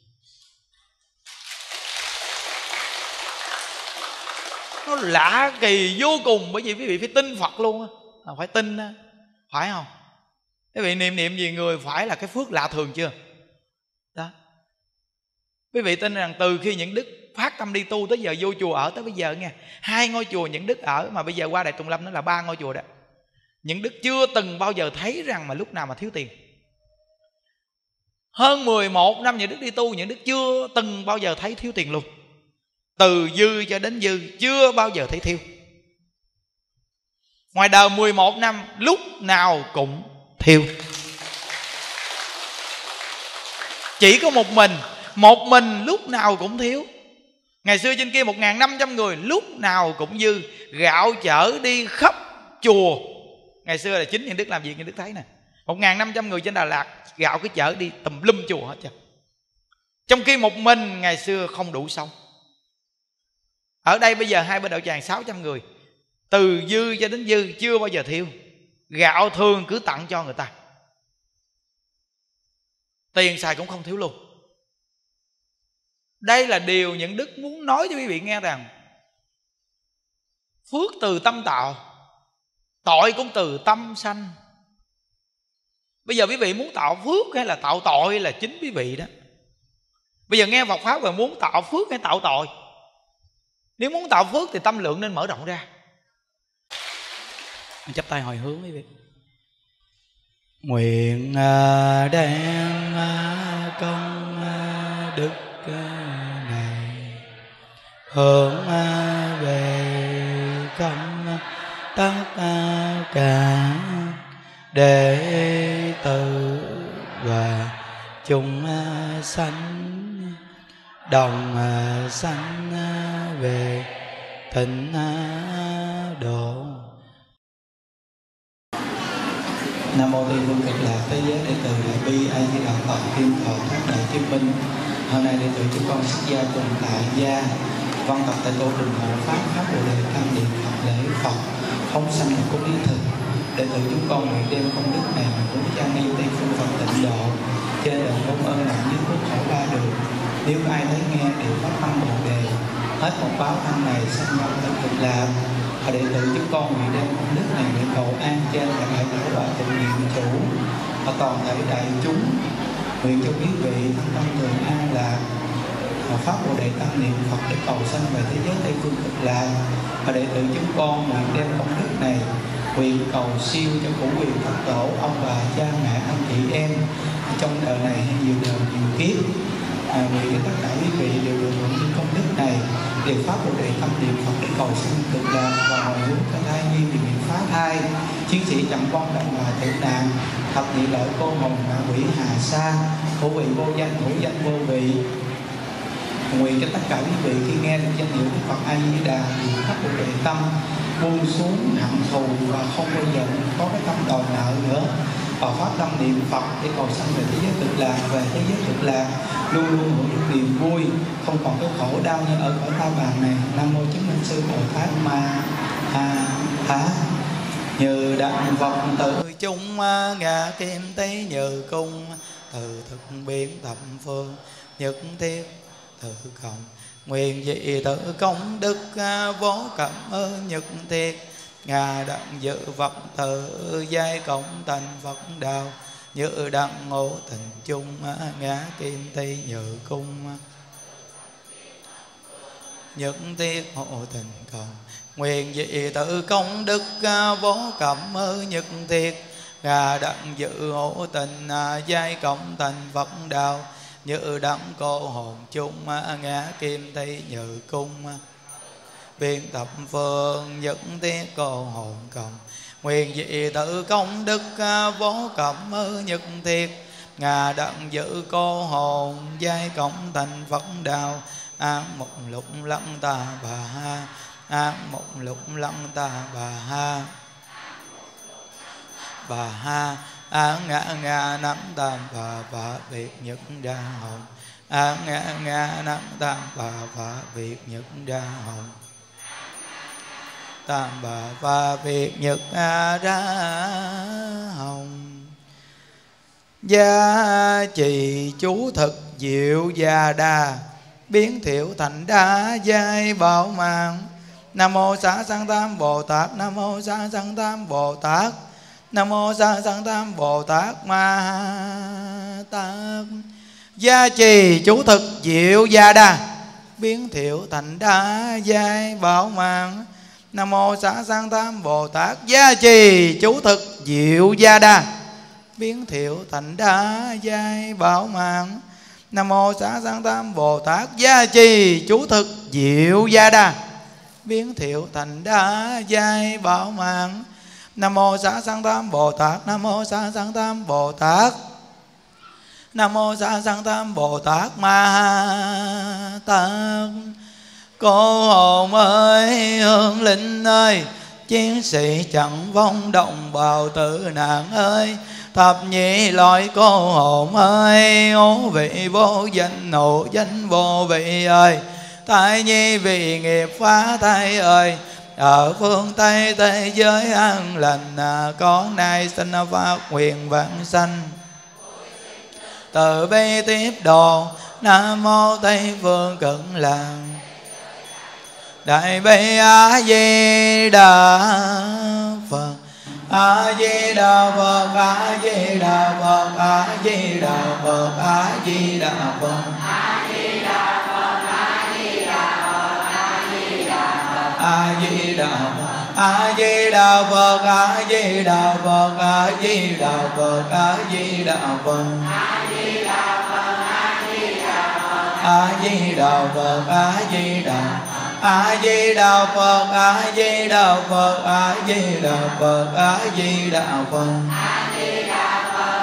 S1: Nó lạ kỳ vô cùng. Bởi vì quý vị phải tin Phật luôn á, phải tin á, phải không? Quý vị niệm niệm gì người phải là cái phước lạ thường chưa? Đó. Quý vị tin rằng từ khi những đức phát tâm đi tu tới giờ vô chùa ở tới bây giờ nha, hai ngôi chùa những đức ở, mà bây giờ qua Đại Tùng Lâm nó là ba ngôi chùa đó. Những đức chưa từng bao giờ thấy rằng mà lúc nào mà thiếu tiền. Hơn mười một năm những đức đi tu, những đức chưa từng bao giờ thấy thiếu tiền luôn. Từ dư cho đến dư, chưa bao giờ thấy thiếu. Ngoài đời mười một năm lúc nào cũng thiếu. Chỉ có một mình, một mình lúc nào cũng thiếu. Ngày xưa trên kia một nghìn năm trăm người lúc nào cũng dư. Gạo chở đi khắp chùa. Ngày xưa là chính những đức làm việc, những đức thấy nè, một nghìn năm trăm người trên Đà Lạt, gạo cứ chở đi tùm lum chùa hết trơn. Trong khi một mình ngày xưa không đủ sống. Ở đây bây giờ hai bên đạo tràng sáu trăm người, từ dư cho đến dư, chưa bao giờ thiếu. Gạo thường cứ tặng cho người ta, tiền xài cũng không thiếu luôn. Đây là điều những đức muốn nói cho quý vị nghe rằng phước từ tâm tạo, tội cũng từ tâm sanh. Bây giờ quý vị muốn tạo phước hay là tạo tội là chính quý vị đó. Bây giờ nghe Phật pháp rồi muốn tạo phước hay tạo tội? Nếu muốn tạo phước thì tâm lượng nên mở rộng ra. Mình chắp tay hồi hướng quý vị. Nguyện đem công đức này hướng về công tất cả đệ tử và chúng sanh đồng sanh về tịnh độ.
S2: Nam mô Tây Phương Cực Lạc Thế Giới Đệ tử Đại Bi A Di Đà Phật Kim Thọ Thác Đại Chứng Minh. Hôm nay đệ tử chúng con xuất gia cùng tại gia văn tập tại tổ đình hộ pháp pháp bồ đề tam điện Phật lễ Phật không sanh một cốt lý thực. Đệ tử chúng con nguyện đem công đức này mà cúng trang nghiêm Tây Phương Phật tịnh độ trên đền công ơn nặng nhất quốc khổ ba đường. Nếu ai thấy nghe đều phát tâm bồ đề, hết một báo thân này sanh nhập tận Cực Lạc. Và đệ tử chúng con nguyện đem công đức này nguyện cầu an trên đại đại đảo và tịnh niệm chủ và toàn thể đại chúng, nguyện cho quý vị thân tâm thường an lạc, pháp Bồ Đề Tâm niệm Phật để cầu sanh về thế giới Tây Phương Cực Lạc. Và đệ tử chúng con nguyện đem công đức này nguyện cầu siêu cho củ quyền Phật tổ, ông bà, cha mẹ, anh chị em trong đời này hay nhiều đời nhiều kiếp. À, nguyện cho tất cả quý vị đều được hưởng những công đức này, đều pháp Bồ Đề Tâm niệm Phật để cầu sanh Cực Lạc và hồi hướng cho thai nhi vì niệm phá thai, chiến sĩ trận vong đồng bà tử nạn, thập nhị lợi cô hồn ngạ quỷ hà sa, khổ vị vô danh hữu danh vô vị. Nguyện cho tất cả quý vị khi nghe được danh hiệu Đức Phật A Di Đà niệm pháp Bồ Đề Tâm buông xuống hận thù và không bao giờ có cái tâm đòi nợ nữa, và pháp tâm niệm Phật để cầu sanh về thế giới Cực Lạc, về thế giới Cực Lạc luôn luôn hưởng được niềm vui, không còn cái khổ đau như ở cõi ta bà này. Nam mô chứng minh sư Bồ Tát Ma Ha Tát. Như đặng Phật tự chung ngã kim tế như cung, từ thực biến thập phương nhất thiết tự cộng, nguyện dị tự công đức vô cảm ơn nhất thiết, ngà đặng dự Phật tự giai cộng thành Phật đạo, như đặng ngộ tình chung ngã kim tây như cung nhất thiết hộ tình cộng, nguyện dị tự công đức vô cảm ơn nhất thiết, ngà đặng dự hộ tình giai cộng thành Phật đạo, như đặng cô hồn chung ngã kim tây như cung biên tập phương nhất thiết cô hồn cộng, nguyện dị tự công đức vô cảm ơn nhất thiết, ngà đặng giữ cô hồn giai cộng thành Phật đạo, an một lục lăng ta bà ha, an một lục lăng ta bà ha, bà ha án ngã ngã nắm tam bà bà việc nhất đa hồng, án ngã ngã nắm tam bà bà việc nhất đa hồng, tam bà bà việc nhất đa hồng. Gia trì chú thực diệu gia đa, biến thiệu thành đa giai bảo mạng. Nam mô Xá Sanh Tam Bồ Tát, Nam mô Xá Sanh Tam Bồ Tát, Nam mô Xá Sanh Tam Bồ Tát Ma Tát. Gia trì chú thực diệu gia đa, biến thiệu thành đa giai bảo mạng. Nam mô Xá Sanh Tam Bồ Tát. Gia trì chú thực diệu gia đa, biến thiệu thành đa giai bảo mạng. Nam mô Xá Sanh Tam Bồ Tát. Gia trì chú thực diệu gia đa, biến thiệu thành đa giai bảo mạng. Nam mô Xá Sanh Tam Bồ Tát. Nam mô Xá Sanh Tam Bồ Tát. Nam mô Xá Sanh Tam Bồ Tát Ma Tát. Cô hồn ơi, hương linh ơi, chiến sĩ chẳng vong đồng bào tử nạn ơi, thập nhị loại cô hồn ơi, ố vị vô danh nộ danh vô vị ơi, thai nhi vì nghiệp phá thai ơi, ở phương Tây thế giới an lành, con nay xin phát nguyện vãng sanh từ bi tiếp độ. Nam mô Tây Phương Cực Lạc. Đại bi A Di Đà Phật. A Di Đà Phật. A Di Đà Phật. A Di Đà Phật. A Di Đà Phật. A Di Đà Phật. A Di Đà Phật. A Di Đà Phật. A Di Đà Phật. A Di Đà Phật. A Di Đà Phật. A Di Đà Phật. A Di Đà Phật. A Di Đà Phật. A Di Đà Phật. A Di Đà A Di Đà Phật. A Di Đà Phật. A Di Đà Phật. A Di Đà Phật. A Di Đà Phật.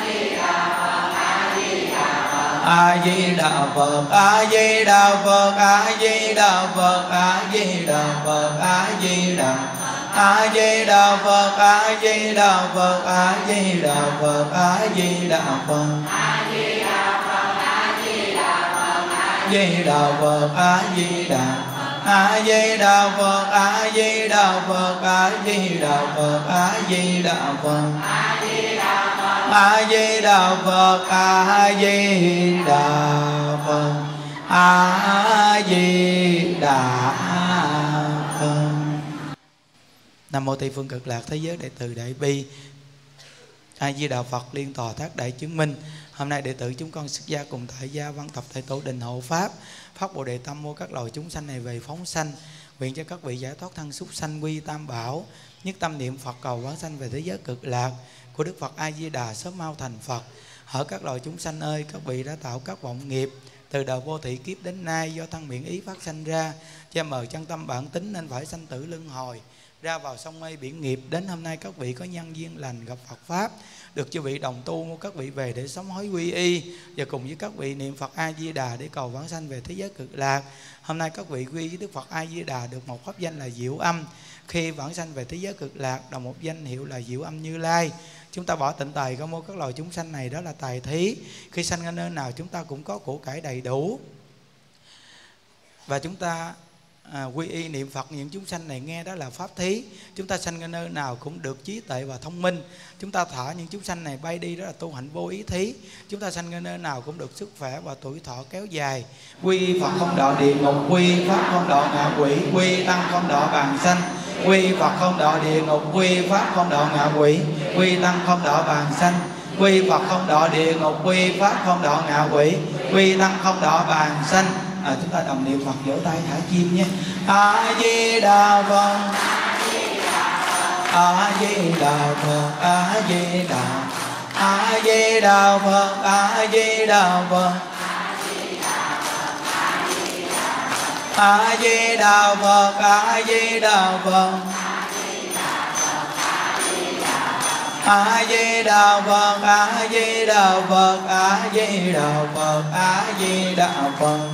S2: A Di Đà Phật. A Di Đà Phật. A Di Đà Phật. A Di Đà Phật. A Di Đà A Di Đà Phật. A Di Đà Phật. A Di Đà Phật. A Di Đà Phật. A Di Đà Phật. A Di Đà Phật. A Di Đà Phật. A Di Đà A Di Đà Phật. A Di Đà Phật. A Di Đà Phật. A Di Đà Phật. A Di Đà Phật. A Di Đà Phật. A Di Đà Phật. A Di Đà Phật. Nam mô Tây Phương Cực Lạc thế giới đại từ đại bi. A Di Đà Phật liên tòa thác đại chứng minh. Hôm nay đệ tử chúng con xuất gia cùng tại gia văn tập thầy tổ đình hộ pháp, phát bồ đề tâm mua các loài chúng sanh này về phóng sanh, nguyện cho các vị giải thoát thân súc sanh quy tam bảo, nhất tâm niệm Phật cầu vãng sanh về thế giới cực lạc của Đức Phật A Di Đà sớm mau thành Phật. Hỡi các loài chúng sanh ơi, các vị đã tạo các vọng nghiệp từ đời vô thị kiếp đến nay do thân miệng ý phát sanh ra, che mờ chân tâm bản tính nên phải sanh tử luân hồi, ra vào sông mây biển nghiệp. Đến hôm nay các vị có nhân duyên lành gặp Phật pháp, được chư vị đồng tu mua các vị về để sống hối quy y, và cùng với các vị niệm Phật A Di Đà để cầu vãng sanh về thế giới cực lạc. Hôm nay các vị quy với Đức Phật A Di Đà được một pháp danh là Diệu Âm, khi vãng sanh về thế giới cực lạc đồng một danh hiệu là Diệu Âm Như Lai. Chúng ta bỏ tịnh tài có mua các loài chúng sanh này, đó là tài thí. Khi sanh ở nơi nào chúng ta cũng có của cải đầy đủ, và chúng ta à, quy y niệm Phật những chúng sanh này nghe đó là pháp thí. Chúng ta sanh ở nơi nào cũng được trí tuệ và thông minh. Chúng ta thả những chúng sanh này bay đi, đó là tu hạnh vô ý thí. Chúng ta sanh ở nơi nào cũng được sức khỏe và tuổi thọ kéo dài. Quy Phật không đọa địa ngục, quy Pháp không đọa ngạ quỷ, quy Tăng không đọa bàn sanh. Quy Phật không đọa địa ngục, quy Pháp không đọa ngạ quỷ, quy Tăng không đọa bàn sanh. Quy Phật không đọa địa ngục, quy Pháp không đọa ngạ quỷ, quy Tăng không đọa bàn sanh. À, chúng ta đồng niệm Phật, vỗ tay thả chim nhé. A Di Đà Phật, A Di Đà Phật, A Di Đà, A Di Đà Phật, A Di Đà Phật, A Di Đà Phật, A Di Đà Phật, A Di Đà Phật, A Di Đà Phật, A Di Đà Phật, A Di Đà Phật,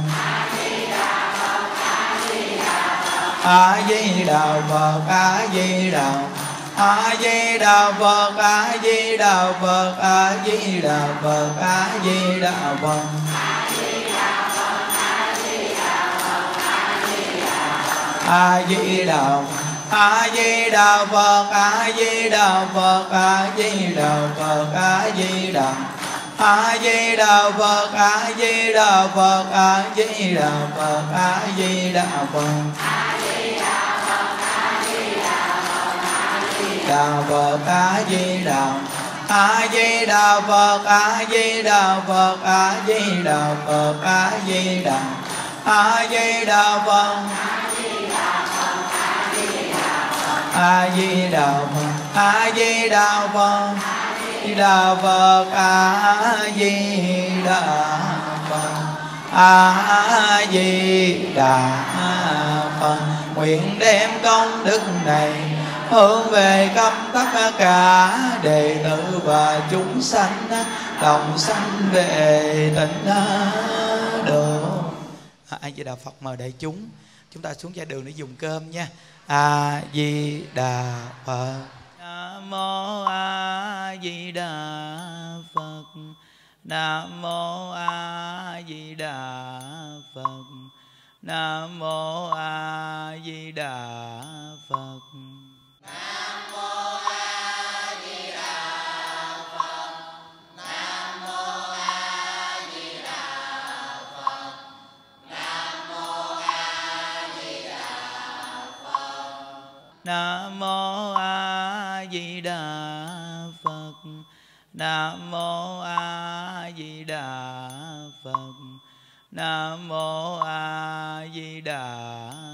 S2: A Di Đà Phật, A Di Đà, A Di Đà Phật, A Di Đà Phật, A Di Đà Phật, A Di Đà Phật, A Di Đà, A Di Đà Phật, A Di Đà Phật, A Di Đà Phật, A Di Đà, A Di Đà Phật, A Di Đà Phật, A Di Đà Phật, A Di Đà Phật, Đà Phật, A Di Đà, A Di Đà Phật, A Di Đà Phật, A Di Đà Phật, A Di Đà, A Di Đà Phật, A Di Đà Phật, A Di Đà Phật, Đà Phật, A Di Đà Phật, A Di Đà Phật. Nguyện đem công đức này hướng về khắp tất cả đệ tử và chúng sanh đồng sanh về tịnh độ. A Di Đà Phật mời đại chúng chúng ta xuống gia đường để dùng cơm nha. A Di Đà Phật. Nam mô A Di Đà Phật. Nam mô A Di Đà Phật. Nam mô A Di Đà Phật. Nam mô A Di Đà Phật. Nam mô A Di Đà Phật. Nam mô A Di Đà Phật. Nam mô A Di Đà Phật. Nam mô A Di Đà Phật. Nam mô A Di Đà